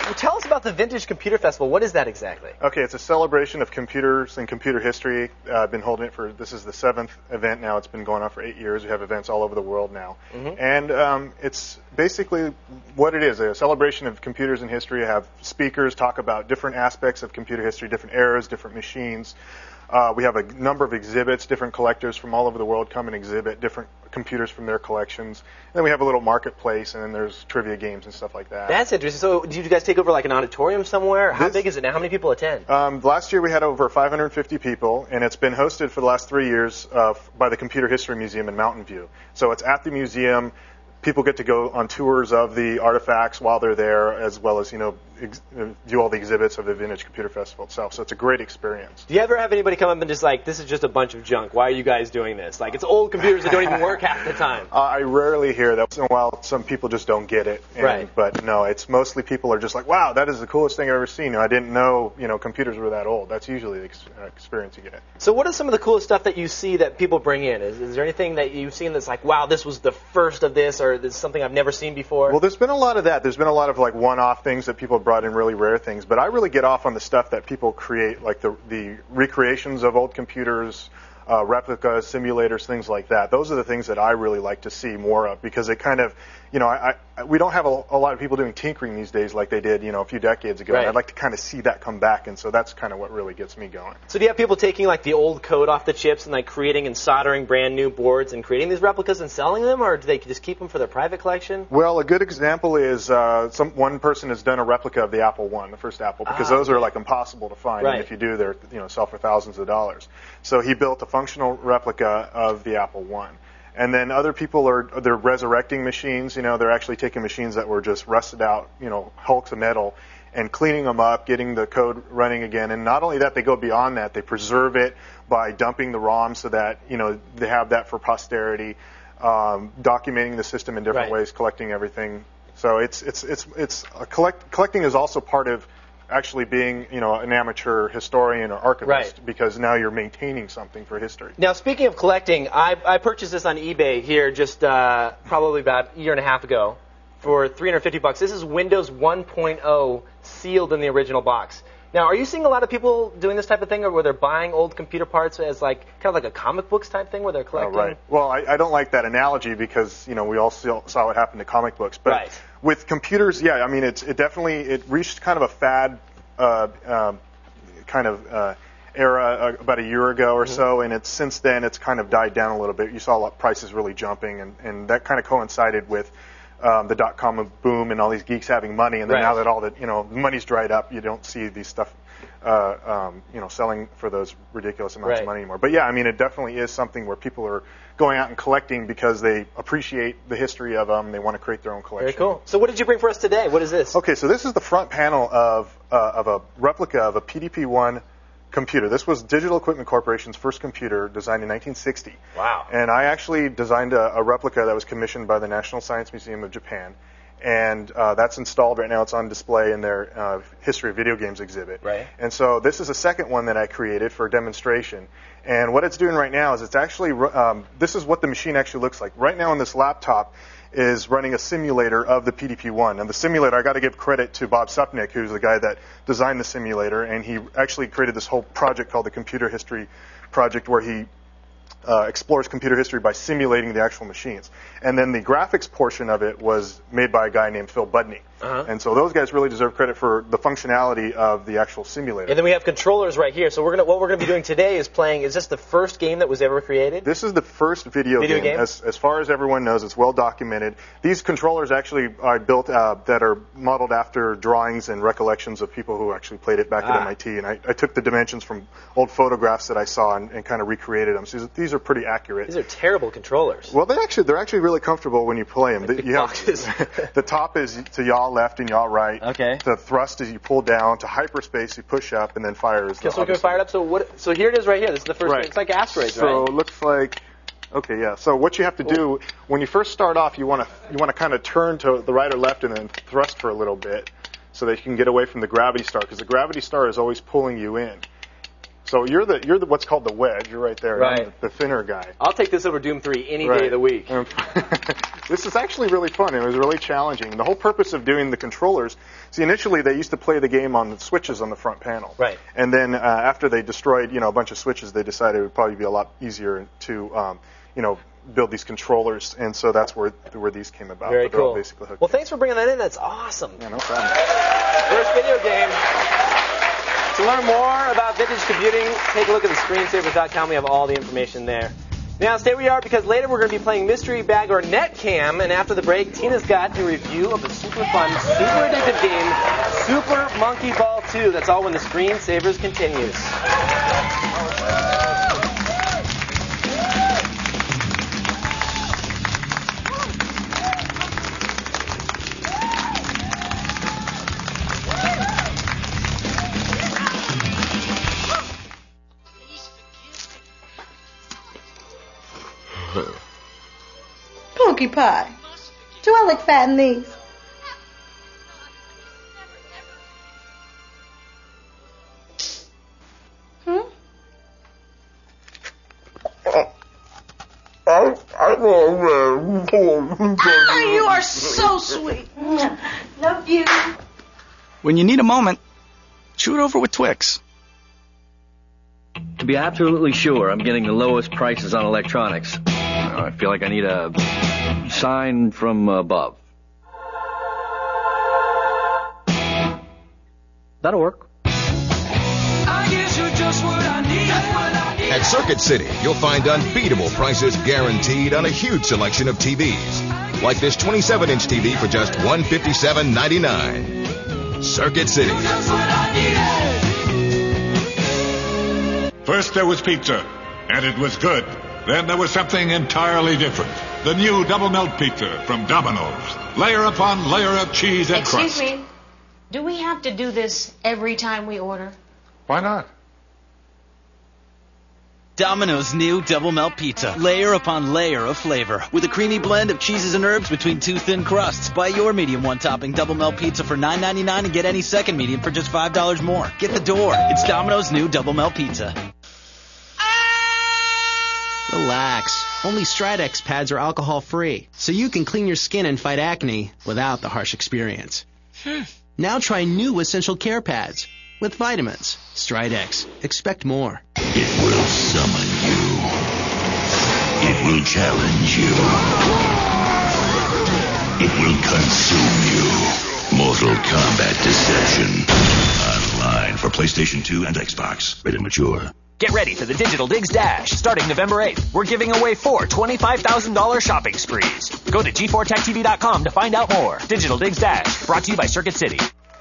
tell us about the Vintage Computer Festival. What is that exactly? Okay, it's a celebration of computers and computer history. Uh, I've been holding it for, this is the seventh event now. It's been going on for eight years. We have events all over the world now. Mm-hmm. And um, it's basically what it is, a celebration of computers and history. I have speakers talk about different aspects of computer history, different eras, different machines. Uh, we have a number of exhibits. Different collectors from all over the world come and exhibit different computers from their collections. And then we have a little marketplace, and then there's trivia games and stuff like that. That's interesting. So did you guys take over like an auditorium somewhere? How This- big is it now? How many people attend? Um, last year we had over five hundred fifty people, and it's been hosted for the last three years uh, f- by the Computer History Museum in Mountain View. So it's at the museum. People get to go on tours of the artifacts while they're there, as well as, you know, ex- uh, do all the exhibits of the Vintage Computer Festival itself. So it's a great experience. Do you ever have anybody come up and just like, this is just a bunch of junk. Why are you guys doing this? Like, it's old computers that don't even work half the time. Uh, I rarely hear that. Once in a while, some people just don't get it. And, Right. But no, it's mostly people are just like, wow, that is the coolest thing I've ever seen. I didn't know, you know, computers were that old. That's usually the ex- uh, experience you get. So what is some of the coolest stuff that you see that people bring in? Is, is there anything that you've seen that's like, wow, this was the first of this, or this is something I've never seen before? Well, there's been a lot of that. There's been a lot of like one-off things that people brought in, really rare things. But I really get off on the stuff that people create, like the the recreations of old computers, uh, replicas, simulators, things like that. Those are the things that I really like to see more of, because it kind of, you know, I, I we don't have a, a lot of people doing tinkering these days like they did, you know, a few decades ago. Right. And I'd like to kind of see that come back, and so that's kind of what really gets me going. So do you have people taking like the old code off the chips and like creating and soldering brand new boards and creating these replicas and selling them, or do they just keep them for their private collection? Well, a good example is uh, some one person has done a replica of the Apple One, the first Apple, because Ah, those are like impossible to find, Right. and if you do, they're, you know, sell for thousands of dollars. So he built a functional replica of the Apple One. And then other people are they're resurrecting machines. You know, they're actually taking machines that were just rusted out, you know, hulks of metal, and cleaning them up, getting the code running again. And not only that, they go beyond that. They preserve it by dumping the ROM so that, you know, they have that for posterity, um, documenting the system in different Right. ways, collecting everything. So it's it's it's it's a collect collecting is also part of actually being, you know, an amateur historian or archivist, Right. because now you're maintaining something for history. Now, speaking of collecting, I, I purchased this on eBay here just uh, probably about a year and a half ago for three hundred fifty bucks. This is Windows one point oh sealed in the original box. Now, are you seeing a lot of people doing this type of thing, or where they're buying old computer parts as like kind of like a comic books type thing, where they're Oh, collecting? right. Well, I, I don't like that analogy, because, you know, we all saw, saw what happened to comic books. But Right. with computers, yeah, I mean, it's it definitely it reached kind of a fad uh, um, kind of uh, era uh, about a year ago or so, and it's since then it's kind of died down a little bit. You saw a lot, prices really jumping, and, and that kind of coincided with um, the dot-com boom and all these geeks having money. And then Right. now that all the you know money's dried up, you don't see these stuff uh, um, you know selling for those ridiculous amounts Right. of money anymore. But yeah, I mean, it definitely is something where people are going out and collecting because they appreciate the history of them. They want to create their own collection. Very cool. So what did you bring for us today? What is this? Okay, so this is the front panel of uh, of a replica of a P D P one computer. This was Digital Equipment Corporation's first computer, designed in nineteen sixty. Wow. And I actually designed a, a replica that was commissioned by the National Science Museum of Japan. And uh, that's installed right now. It's on display in their uh, History of Video Games exhibit. Right. And so this is a second one that I created for demonstration. And what it's doing right now is it's actually, um, this is what the machine actually looks like. Right now on this laptop is running a simulator of the P D P one. And the simulator, I got to give credit to Bob Supnick, who's the guy that designed the simulator. And he actually created this whole project called the Computer History Project, where he Uh, explores computer history by simulating the actual machines. And then the graphics portion of it was made by a guy named Phil Budney. Uh-huh. And so those guys really deserve credit for the functionality of the actual simulator. And then we have controllers right here. So we're gonna what we're gonna be doing today is playing. Is this the first game that was ever created? This is the first video, Video game. game? As, as far as everyone knows, it's well documented. These controllers actually I built uh, that are modeled after drawings and recollections of people who actually played it back Ah. at M I T. And I, I took the dimensions from old photographs that I saw and, and kind of recreated them. So these, these are pretty accurate. These are terrible controllers. Well, they actually they're actually really comfortable when you play them. Big You have, boxes. the top is to yaw left and yaw right. Okay. The thrust is you pull down. To hyperspace you push up, and then fire is the Okay, so we can fire it up. So what? So here it is right here. This is the first. Right. It's like asteroids, So right? it looks like, okay, yeah. So what you have to do when you first start off, you want to you want to kind of turn to the right or left and then thrust for a little bit, so that you can get away from the gravity star, because the gravity star is always pulling you in. So you're the you're the what's called the wedge. You're right there. Right. I'm the, the thinner guy. I'll take this over Doom three any Right. day of the week. This is actually really fun. It was really challenging. The whole purpose of doing the controllers, see, initially they used to play the game on the switches on the front panel. Right. And then uh, after they destroyed, you know, a bunch of switches, they decided it would probably be a lot easier to, um, you know, build these controllers. And so that's where where these came about. Very But they're all cool. basically hooked Well, thanks for bringing that in. That's awesome. Yeah, no problem. First video game. To learn more about vintage computing, take a look at the screensavers dot com. We have all the information there. Now, stay where you are because later we're going to be playing Mystery Bag or Netcam, and after the break, Tina's got a review of a super fun, super addictive game, Super Monkey Ball two. That's all when the Screensavers continues. Punky pie. Do I look fat in these? Hmm? Ah, you are so sweet. Love you. When you need a moment, chew it over with Twix. To be absolutely sure I'm getting the lowest prices on electronics, I feel like I need a sign from above. That'll work. At Circuit City, you'll find unbeatable prices guaranteed on a huge selection of T Vs. Like this twenty-seven inch T V for just one hundred fifty-seven ninety-nine. Circuit City. First there was pizza, and it was good. Then there was something entirely different. The new double melt pizza from Domino's. Layer upon layer of cheese and Excuse crust. me. Do we have to do this every time we order? Why not? Domino's new double melt pizza. Layer upon layer of flavor. With a creamy blend of cheeses and herbs between two thin crusts. Buy your medium one topping double melt pizza for nine ninety-nine and get any second medium for just five dollars more. Get the door. It's Domino's new double melt pizza. Relax. Only Stridex pads are alcohol-free, so you can clean your skin and fight acne without the harsh experience. Hmm. Now try new Essential Care pads with vitamins. Stridex. Expect more. It will summon you. It will challenge you. It will consume you. Mortal Kombat Deception. Online for PlayStation two and Xbox. Rated mature. Get ready for the Digital Digs Dash. Starting November eighth, we're giving away four twenty-five thousand dollars shopping sprees. Go to G four tech T V dot com to find out more. Digital Digs Dash, brought to you by Circuit City.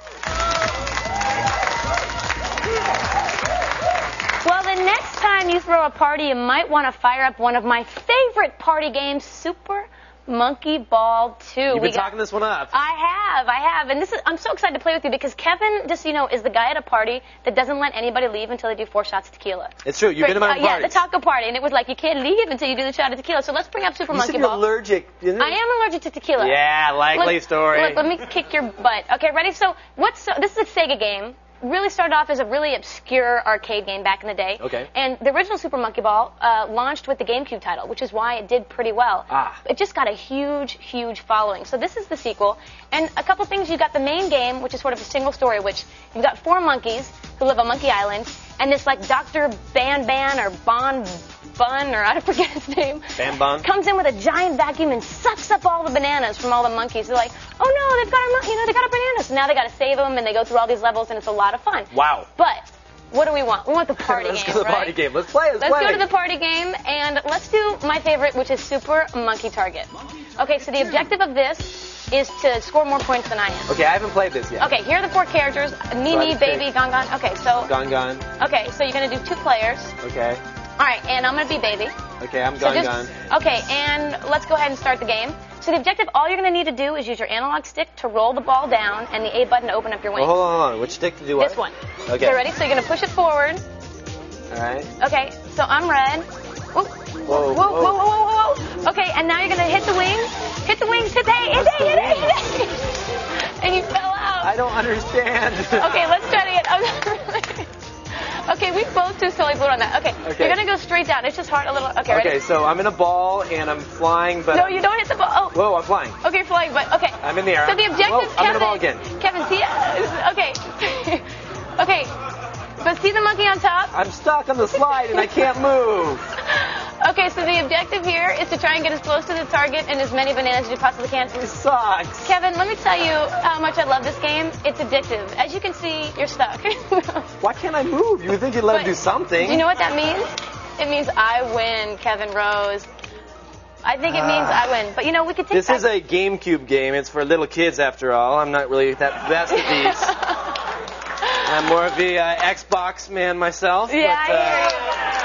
Well, the next time you throw a party, you might want to fire up one of my favorite party games, Super Monkey Ball two. You've been We got- talking this one up. I have, I have, and this is. I'm so excited to play with you because Kevin, just so you know, is the guy at a party that doesn't let anybody leave until they do four shots of tequila. It's true. You've been to my uh, Yeah, the parties. taco party, and it was like you can't leave until you do the shot of tequila. So let's bring up Super You Monkey said you're Ball. allergic. Didn't I am allergic to tequila. Yeah, likely Look- story. Look, let me kick your butt. Okay, ready? So, what's so, this is a Sega game. Really started off as a really obscure arcade game back in the day. Okay. And the original Super Monkey Ball uh, launched with the GameCube title, which is why it did pretty well. Ah. It just got a huge, huge following. So this is the sequel. And a couple things, you got the main game, which is sort of a single story, which you've got four monkeys who live on Monkey Island, and this like Doctor Ban Ban or Bon Bun, or I forget his name, Ban Bon. comes in with a giant vacuum and sucks up all the bananas from all the monkeys. They're like, oh no, they've got our, mon- you know, they got our bananas. So now they got to save them, and they go through all these levels, and it's a lot of fun. Wow. But what do we want? We want the party Let's game, go to the right? party game. Let's play. Let's, Let's play. go to the party game, and let's do my favorite, which is Super Monkey Target. Okay, so the objective of this is to score more points than I am. Okay, I haven't played this yet. Okay, here are the four characters: Mimi, just Baby, pick. Gon Gon. Okay, so Gon Gon. okay, so you're gonna do two players. Okay. All right, and I'm gonna be Baby. Okay, I'm So Gon just- Gon. Okay, and let's go ahead and start the game. So the objective, all you're going to need to do is use your analog stick to roll the ball down and the A button to open up your wings. Oh, hold on, hold on. Which stick to do what? This one. Okay. Okay, ready? So you're going to push it forward. All right. Okay, so I'm red. Whoa, whoa, whoa, whoa, whoa, whoa, whoa. Okay, and now you're going to hit the wings. Hit the wings, hit the A, hit the A, hit the A, hit the A. And you fell out. I don't understand. Okay, let's try it again. Okay, we both just totally blew on that. Okay, Okay. you're gonna go straight down. It's just hard a little. Okay, ready? Okay, so I'm in a ball and I'm flying, but No, you don't hit the ball. Oh. Whoa, I'm flying. Okay, flying, but okay. I'm in the air. So the objective, Whoa, I'm Kevin. in a ball again. Kevin, see? Okay. Okay. But see the monkey on top? I'm stuck on the slide and I can't move. Okay, so the objective here is to try and get as close to the target and as many bananas as you possibly can. It sucks. Kevin, let me tell you how much I love this game. It's addictive. As you can see, you're stuck. Why can't I move? You would think you'd let him do something. Do you know what that means? It means I win, Kevin Rose. I think it means I win. But, you know, we could take This back- is a GameCube game. It's for little kids, after all. I'm not really that best at these. I'm more of the uh, Xbox man myself. Yeah, but, uh, I hear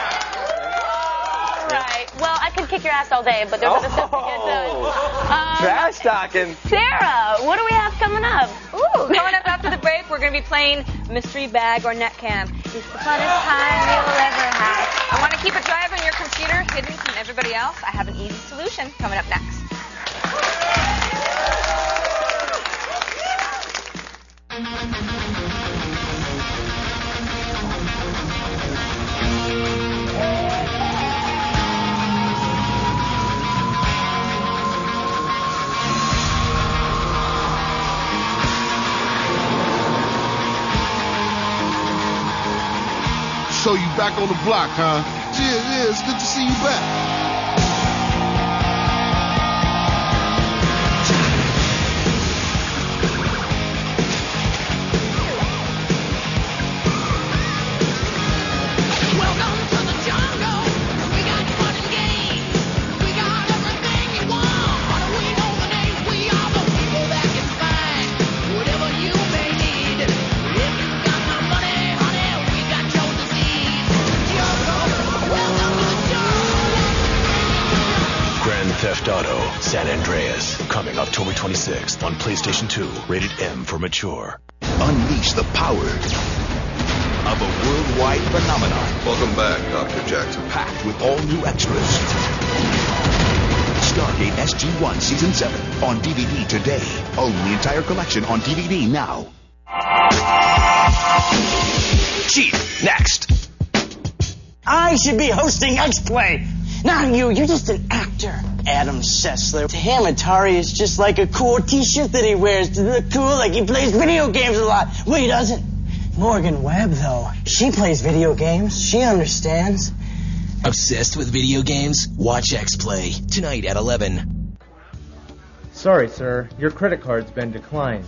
you. Right. Well, I could kick your ass all day, but there's other stuff to get done. Um, Trash talking. Sarah, what do we have coming up? Ooh, coming up after the break, we're going to be playing Mystery Bag or Netcam. It's the funnest time you'll ever have. I want to keep a drive on your computer hidden from everybody else. I have an easy solution coming up next. So you back on the block, huh? Yeah, yeah, it's good to see you back. Theft Auto San Andreas, coming October twenty-sixth on PlayStation two, rated M for mature. Unleash the power of a worldwide phenomenon. Welcome back, Doctor Jackson. Packed with all new extras. Stargate S G one Season seven on D V D today. Own the entire collection on D V D now. Chief, next. I should be hosting X-Play. Not you, you're just an actor. Adam Sessler. To him, Atari is just like a cool t-shirt that he wears to look cool, like he plays video games a lot. Well, he doesn't. Morgan Webb, though. She plays video games. She understands. Obsessed with video games? Watch X-Play. Tonight at eleven. Sorry, sir. Your credit card's been declined.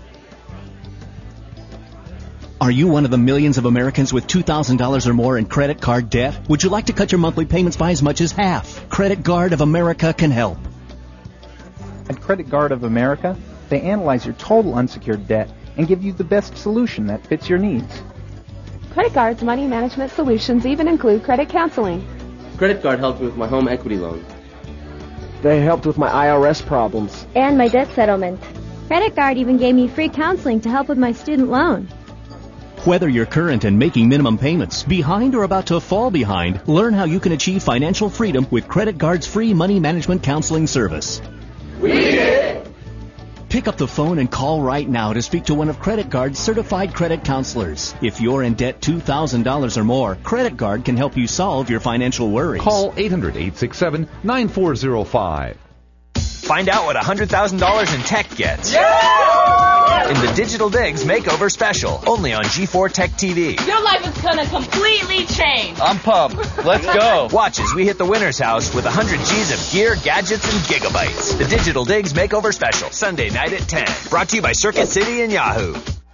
Are you one of the millions of Americans with two thousand dollars or more in credit card debt? Would you like to cut your monthly payments by as much as half? Credit Guard of America can help. At Credit Guard of America, they analyze your total unsecured debt and give you the best solution that fits your needs. Credit Guard's money management solutions even include credit counseling. Credit Guard helped me with my home equity loan. They helped with my I R S problems. And my debt settlement. Credit Guard even gave me free counseling to help with my student loan. Whether you're current and making minimum payments, behind or about to fall behind, learn how you can achieve financial freedom with Credit Guard's free money management counseling service. We did it! Pick up the phone and call right now to speak to one of Credit Guard's certified credit counselors. If you're in debt two thousand dollars or more, Credit Guard can help you solve your financial worries. Call eight hundred, eight six seven, nine four zero five. Find out what one hundred thousand dollars in tech gets. In the Digital Digs Makeover Special, only on G four Tech T V. Your life is gonna completely change. I'm pumped. Let's go. Watch as we hit the winner's house with one hundred G's of gear, gadgets, and gigabytes. The Digital Digs Makeover Special, Sunday night at ten. Brought to you by Circuit City and Yahoo.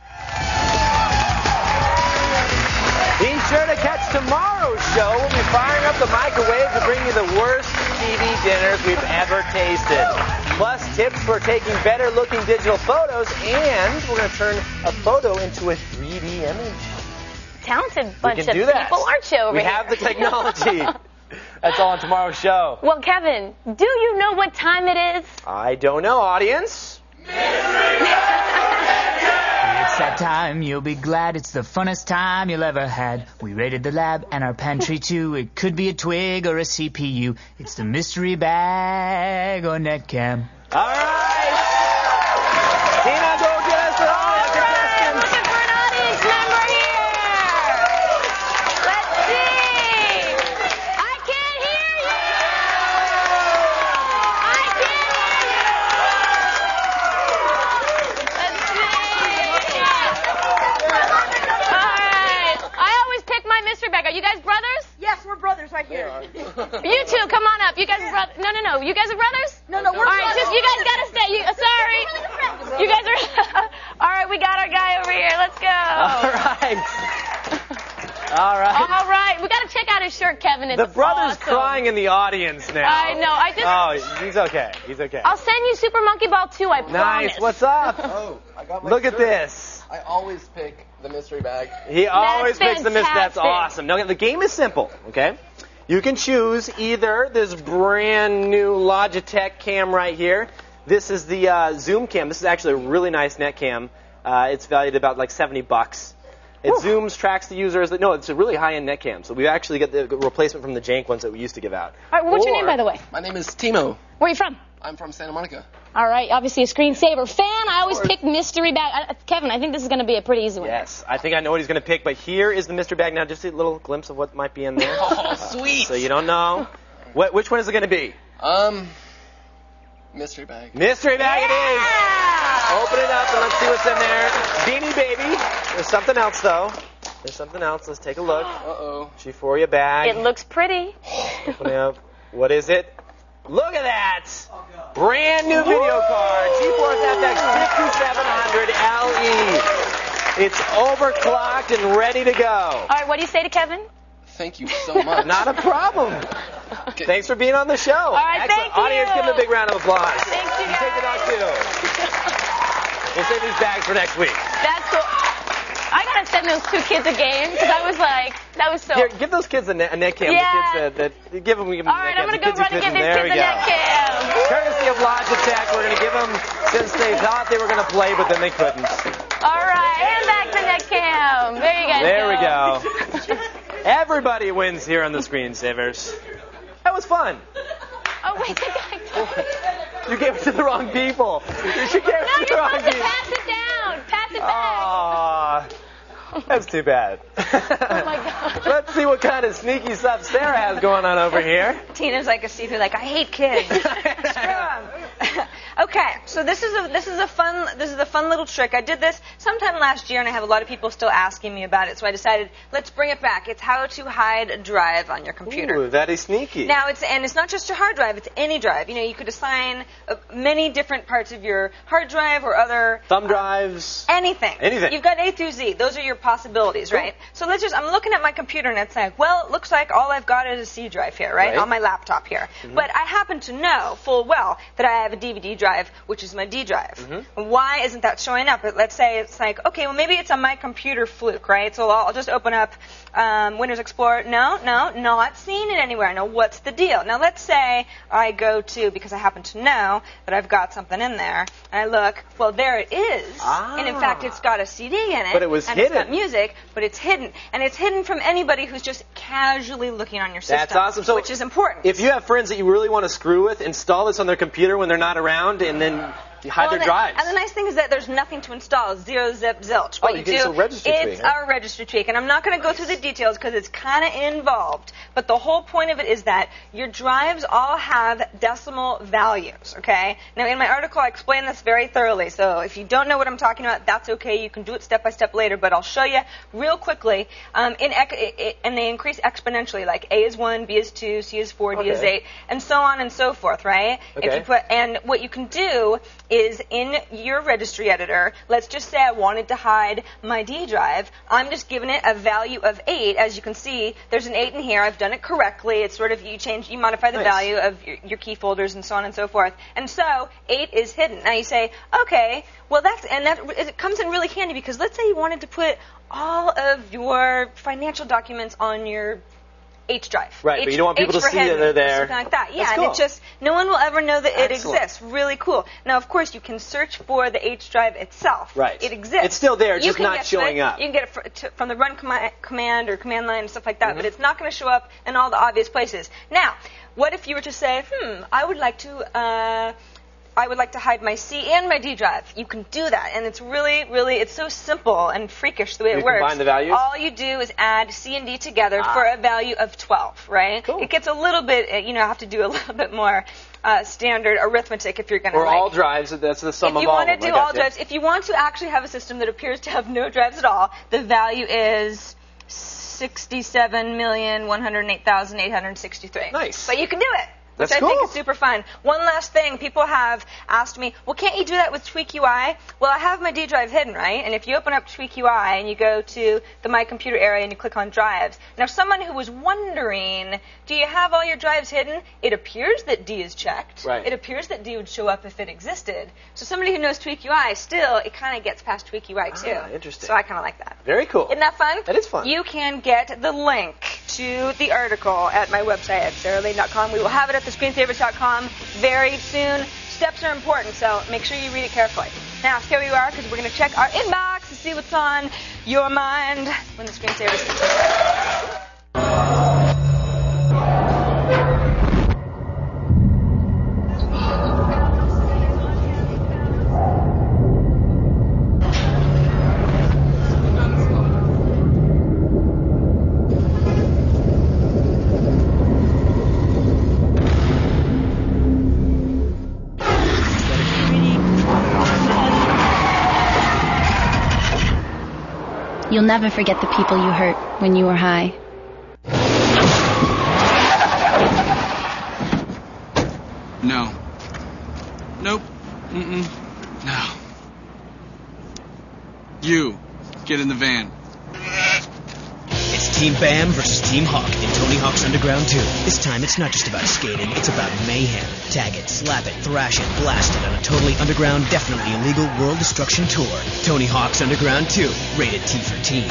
Be sure to catch tomorrow's show. We'll be firing up the microwave to bring you the worst T V dinners we've ever tasted. Plus, tips for taking better-looking digital photos, and we're going to turn a photo into a three D image. Talented bunch we of can do that. people, aren't you, over we here? have the technology. That's all on tomorrow's show. Well, Kevin, do you know what time it is? I don't know, audience. It's that time, you'll be glad it's the funnest time you'll ever had. We raided the lab and our pantry too. It could be a twig or a C P U. It's the mystery bag or Netcam. All right. Tina, go get us the audience. Looking for an audience member here. You two, come on up. You guys are brothers. No, no, no. You guys are brothers? No, no, we're All right, brothers. just you guys gotta stay. You, uh, sorry. You guys are. All right, we got our guy over here. Let's go. All right. All right. All right. We gotta check out his shirt, Kevin. It's The brother's awesome. crying in the audience now. I know. I just. Oh, he's okay. He's okay. I'll send you Super Monkey Ball too. I promise. Nice. What's up? Oh, I got my Look at shirt. this. I always pick the mystery bag. He always That's picks the miss. That's fantastic. awesome. Now, the game is simple, okay? You can choose either this brand new Logitech cam right here. This is the uh, Zoom cam. This is actually a really nice net cam. Uh, it's valued at about like seventy bucks. It zooms, tracks the users. No, it's a really high-end net cam. So we actually get the replacement from the jank ones that we used to give out. All right, what's your Or- name, by the way? My name is Timo. Where are you from? I'm from Santa Monica. All right, obviously a screensaver fan. I always pick mystery bag. I, Kevin, I think this is going to be a pretty easy one. Yes, I think I know what he's going to pick, but here is the mystery bag. Now, just a little glimpse of what might be in there. Oh, sweet. So you don't know. What, which one is it going to be? Um, mystery bag. Mystery bag it is. Open it up and let's see what's in there. Beanie Baby. There's something else, though. There's something else. Let's take a look. Uh-oh. Euphoria bag. It looks pretty. Open it up. What is it? Look at that. Brand new video card. GeForce F X fifty-seven hundred L E. It's overclocked and ready to go. All right, what do you say to Kevin? Thank you so much. Not a problem. Thanks for being on the show. All right, Excellent. thank you. Audience, give him a big round of applause. Thanks, you You take the dog too. We'll save these bags for next week. That's cool. I gotta send those two kids a game because I was like, that was so. Here, give those kids a net, a net cam. Yeah. The kids that, that give them, give them All right, a I'm net gonna cam. go The run and kids give these there kids we a go. net cam. Courtesy of Logitech, we're going to give them, since they thought they were going to play, but then they couldn't. All right, and back to net cam. There you guys There go. we go. Everybody wins here on the Screensavers. That was fun. Oh, wait, the guy. You gave it to the wrong people. You should give it No, to the you're wrong supposed to people. pass it down. Pass it back. Aww. That's too bad. Oh, my God. Let's see what kind of sneaky stuff Sarah has going on over here. Tina's like a see-through, like, I hate kids. Screw 'em. Okay, so this is a this is a fun this is a fun little trick. I did this sometime last year, and I have a lot of people still asking me about it. So I decided let's bring it back. It's how to hide a drive on your computer. Ooh, that is sneaky. Now it's and it's not just your hard drive; it's any drive. You know, you could assign uh, many different parts of your hard drive or other Thumb drives. anything. Anything. You've got A through Z. Those are your possibilities, right? So let's just I'm looking at my computer and it's like, well, it looks like all I've got is a C drive here, right, Right. on my laptop here. Mhm. But I happen to know full well that I have a D V D drive, which is my D drive. Mhm. Why isn't that showing up? But let's say it's like, okay, well maybe it's on my computer fluke, right? So I'll, I'll just open up um, Windows Explorer. No, no, not seeing it anywhere. Now what's the deal? Now let's say I go to, because I happen to know that I've got something in there, and I look, well there it is. Ah. And in fact it's got a C D in it. But it was and it's got hidden. music, but it's hidden. And it's hidden from anybody who's just casually looking on your system. That's awesome. So which is important. If you have friends that you really want to screw with, install this on their computer when they're not around, and then you hide Well, their the- drives. And the nice thing is that there's nothing to install. Zero, zip, zilch. Oh, What you you get- do, it's a registry it's tweak, huh? a registry tweak. And I'm not going to go through the details because it's kind of involved. But the whole point of it is that your drives all have decimal values, okay? Now, in my article, I explain this very thoroughly. So if you don't know what I'm talking about, that's okay. You can do it step by step later. But I'll show you real quickly. Um, in ec- it, it, and they increase exponentially. Like A is one, B is two, C is four, D is Okay. eight, and so on and so forth, right? If Okay. you put and what you can do is in your registry editor, let's just say I wanted to hide my D drive. I'm just giving it a value of eight. As you can see, there's an eight in here. I've done it correctly. It's sort of, you change, you modify the Nice. value of your, your key folders and so on and so forth. And so eight is hidden. Now you say, okay, well that's, and that, it comes in really handy because let's say you wanted to put all of your financial documents on your H drive. Right, H, but you don't want people H to for see that hidden, they're or there. Something like that. Yeah, That's and cool. it just, no one will ever know that it Excellent. exists. Really cool. Now, of course, you can search for the H drive itself. Right. It exists. It's still there, You just can not get to showing it. up. You can get it fr- to, from the run com- command or command line and stuff like that, Mhm. but it's not going to show up in all the obvious places. Now, what if you were to say, hmm, I would like to, uh, I would like to hide my C and my D drive. You can do that, and it's really, really, it's so simple and freakish the way You it works. combine the values? All you do is add C and D together Ah. for a value of twelve, right? Cool. It gets a little bit, uh, you know, have to do a little bit more uh, standard arithmetic if you're going to Or like. all drives, that's the sum If of you all want to of them. do I all gotcha. drives, if you want to actually have a system that appears to have no drives at all, the value is sixty-seven million, one hundred eight thousand, eight hundred sixty-three. Nice. But you can do it. Which That's I think cool. is super fun. One last thing, people have asked me, well, can't you do that with TweakUI? Well, I have my D drive hidden, right? And if you open up TweakUI and you go to the My Computer area and you click on drives, now someone who was wondering, do you have all your drives hidden? It appears that D is checked. Right. It appears that D would show up if it existed. So somebody who knows TweakUI, still, it kind of gets past TweakUI too. Ah, interesting. So I kind of like that. Very cool. Isn't that fun? That is fun. You can get the link to the article at my website at sarah lane dot com. We will have it at the screensavers dot com very soon. Steps are important, so make sure you read it carefully. Now, here we are, because we're going to check our inbox to see what's on your mind when the Screensavers continue. You'll never forget the people you hurt when you were high. No. Nope. Mm-mm. No. You. Get in the van. It's Team Bam versus Team Hawk in Tony Hawk's Underground two. This time it's not just about skating, it's about mayhem. Tag it, slap it, thrash it, blast it on a totally underground, definitely illegal world destruction tour. Tony Hawk's Underground two, rated T for teen.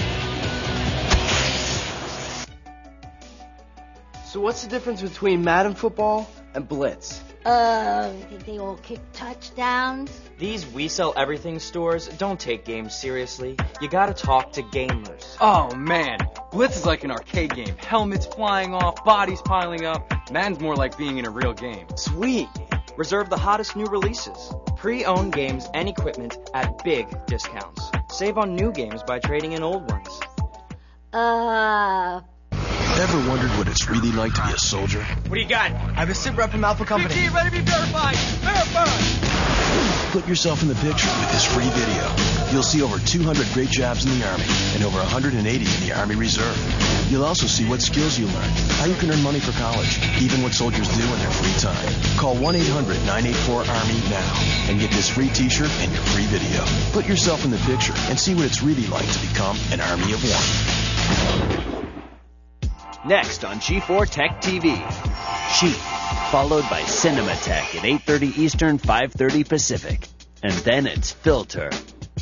So what's the difference between Madden Football and Blitz? Uh, think they all kick touchdowns? These We Sell Everything stores don't take games seriously. You gotta talk to gamers. Oh man, Blitz is like an arcade game. Helmets flying off, bodies piling up. Madden's more like being in a real game. Sweet! Reserve the hottest new releases. Pre-owned games and equipment at big discounts. Save on new games by trading in old ones. Uh... Ever wondered what it's really like to be a soldier? What do you got? I have a sit rep from Alpha Company. G G, ready to be verified! Verified! Put yourself in the picture with this free video. You'll see over two hundred great jobs in the Army and over one hundred eighty in the Army Reserve. You'll also see what skills you learned, how you can earn money for college, even what soldiers do in their free time. Call one eight hundred nine eight four ARMY now and get this free t-shirt and your free video. Put yourself in the picture and see what it's really like to become an Army of One. Next on G four Tech T V, Sheep, followed by Cinema Tech at eight thirty Eastern, five thirty Pacific. And then it's Filter.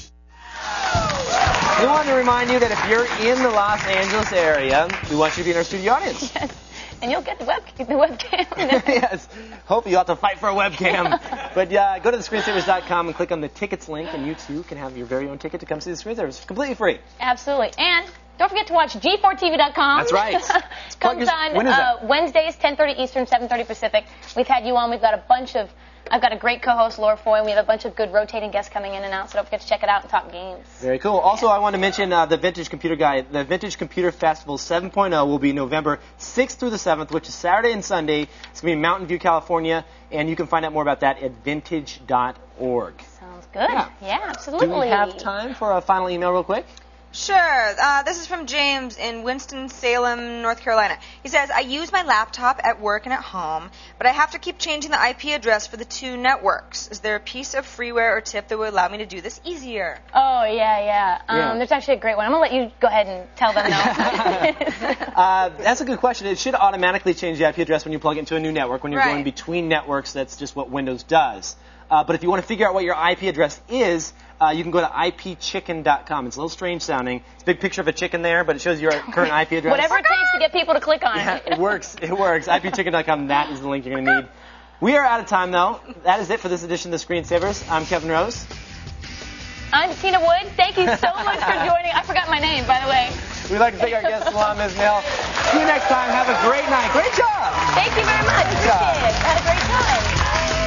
We wanted to remind you that if you're in the Los Angeles area, we want you to be in our studio audience. Yes, and you'll get the, web, the webcam. Yes, hopefully you'll have to fight for a webcam. But uh, go to the screensavers dot com and click on the tickets link, and you too can have your very own ticket to come see the Screensavers. It's completely free. Absolutely. And don't forget to watch G four T V dot com. That's right. Comes on when is uh, Wednesdays, ten thirty Eastern, seven thirty Pacific. We've had you on. We've got a bunch of, I've got a great co-host, Laura Foy, and we have a bunch of good rotating guests coming in and out, so don't forget to check it out and talk games. Very cool. Also, I want to mention uh, the Vintage Computer Guy. The Vintage Computer Festival seven point oh will be November sixth through the seventh, which is Saturday and Sunday. It's going to be in Mountain View, California, and you can find out more about that at vintage dot org. Sounds good. Yeah, yeah absolutely. Do we have time for a final email real quick? Sure. Uh, this is from James in Winston-Salem, North Carolina. He says, I use my laptop at work and at home, but I have to keep changing the I P address for the two networks. Is there a piece of freeware or tip that would allow me to do this easier? Oh, yeah, yeah. Um, Yeah. There's actually a great one. I'm going to let you go ahead and tell them now. uh, that's a good question. It should automatically change the I P address when you plug it into a new network. When you're Right. going between networks, that's just what Windows does. Uh, but if you want to figure out what your I P address is, uh, you can go to I P chicken dot com. It's a little strange sounding. It's a big picture of a chicken there, but it shows your current I P address. Whatever it takes to get people to click on Yeah, it. it works. It works. I P chicken dot com. That is the link you're going to need. We are out of time, though. That is it for this edition of the Screensavers. I'm Kevin Rose. I'm Tina Wood. Thank you so much for joining. I forgot my name, by the way. We'd like to thank our guest, Salam Ismail. See you next time. Have a great night. Great job. Thank you very much. Good job. Appreciate it. Had a great time.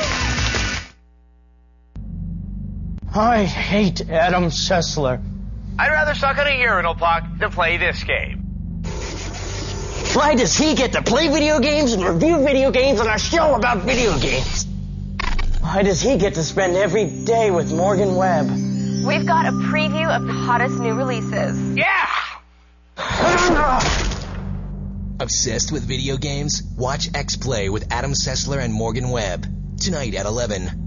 I hate Adam Sessler. I'd rather suck on a urinal puck than play this game. Why does he get to play video games and review video games on our show about video games? Why does he get to spend every day with Morgan Webb? We've got a preview of the hottest new releases. Yeah! Obsessed with video games? Watch X-Play with Adam Sessler and Morgan Webb. Tonight at eleven.